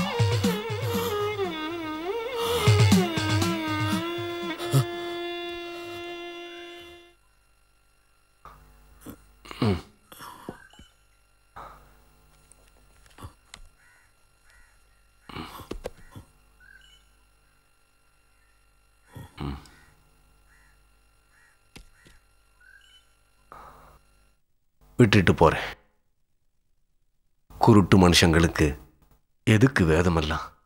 விட்டுட்டு போறேன். குருட்டு மனுஷங்களுக்கு எதுக்கு வேதமெல்லாம்?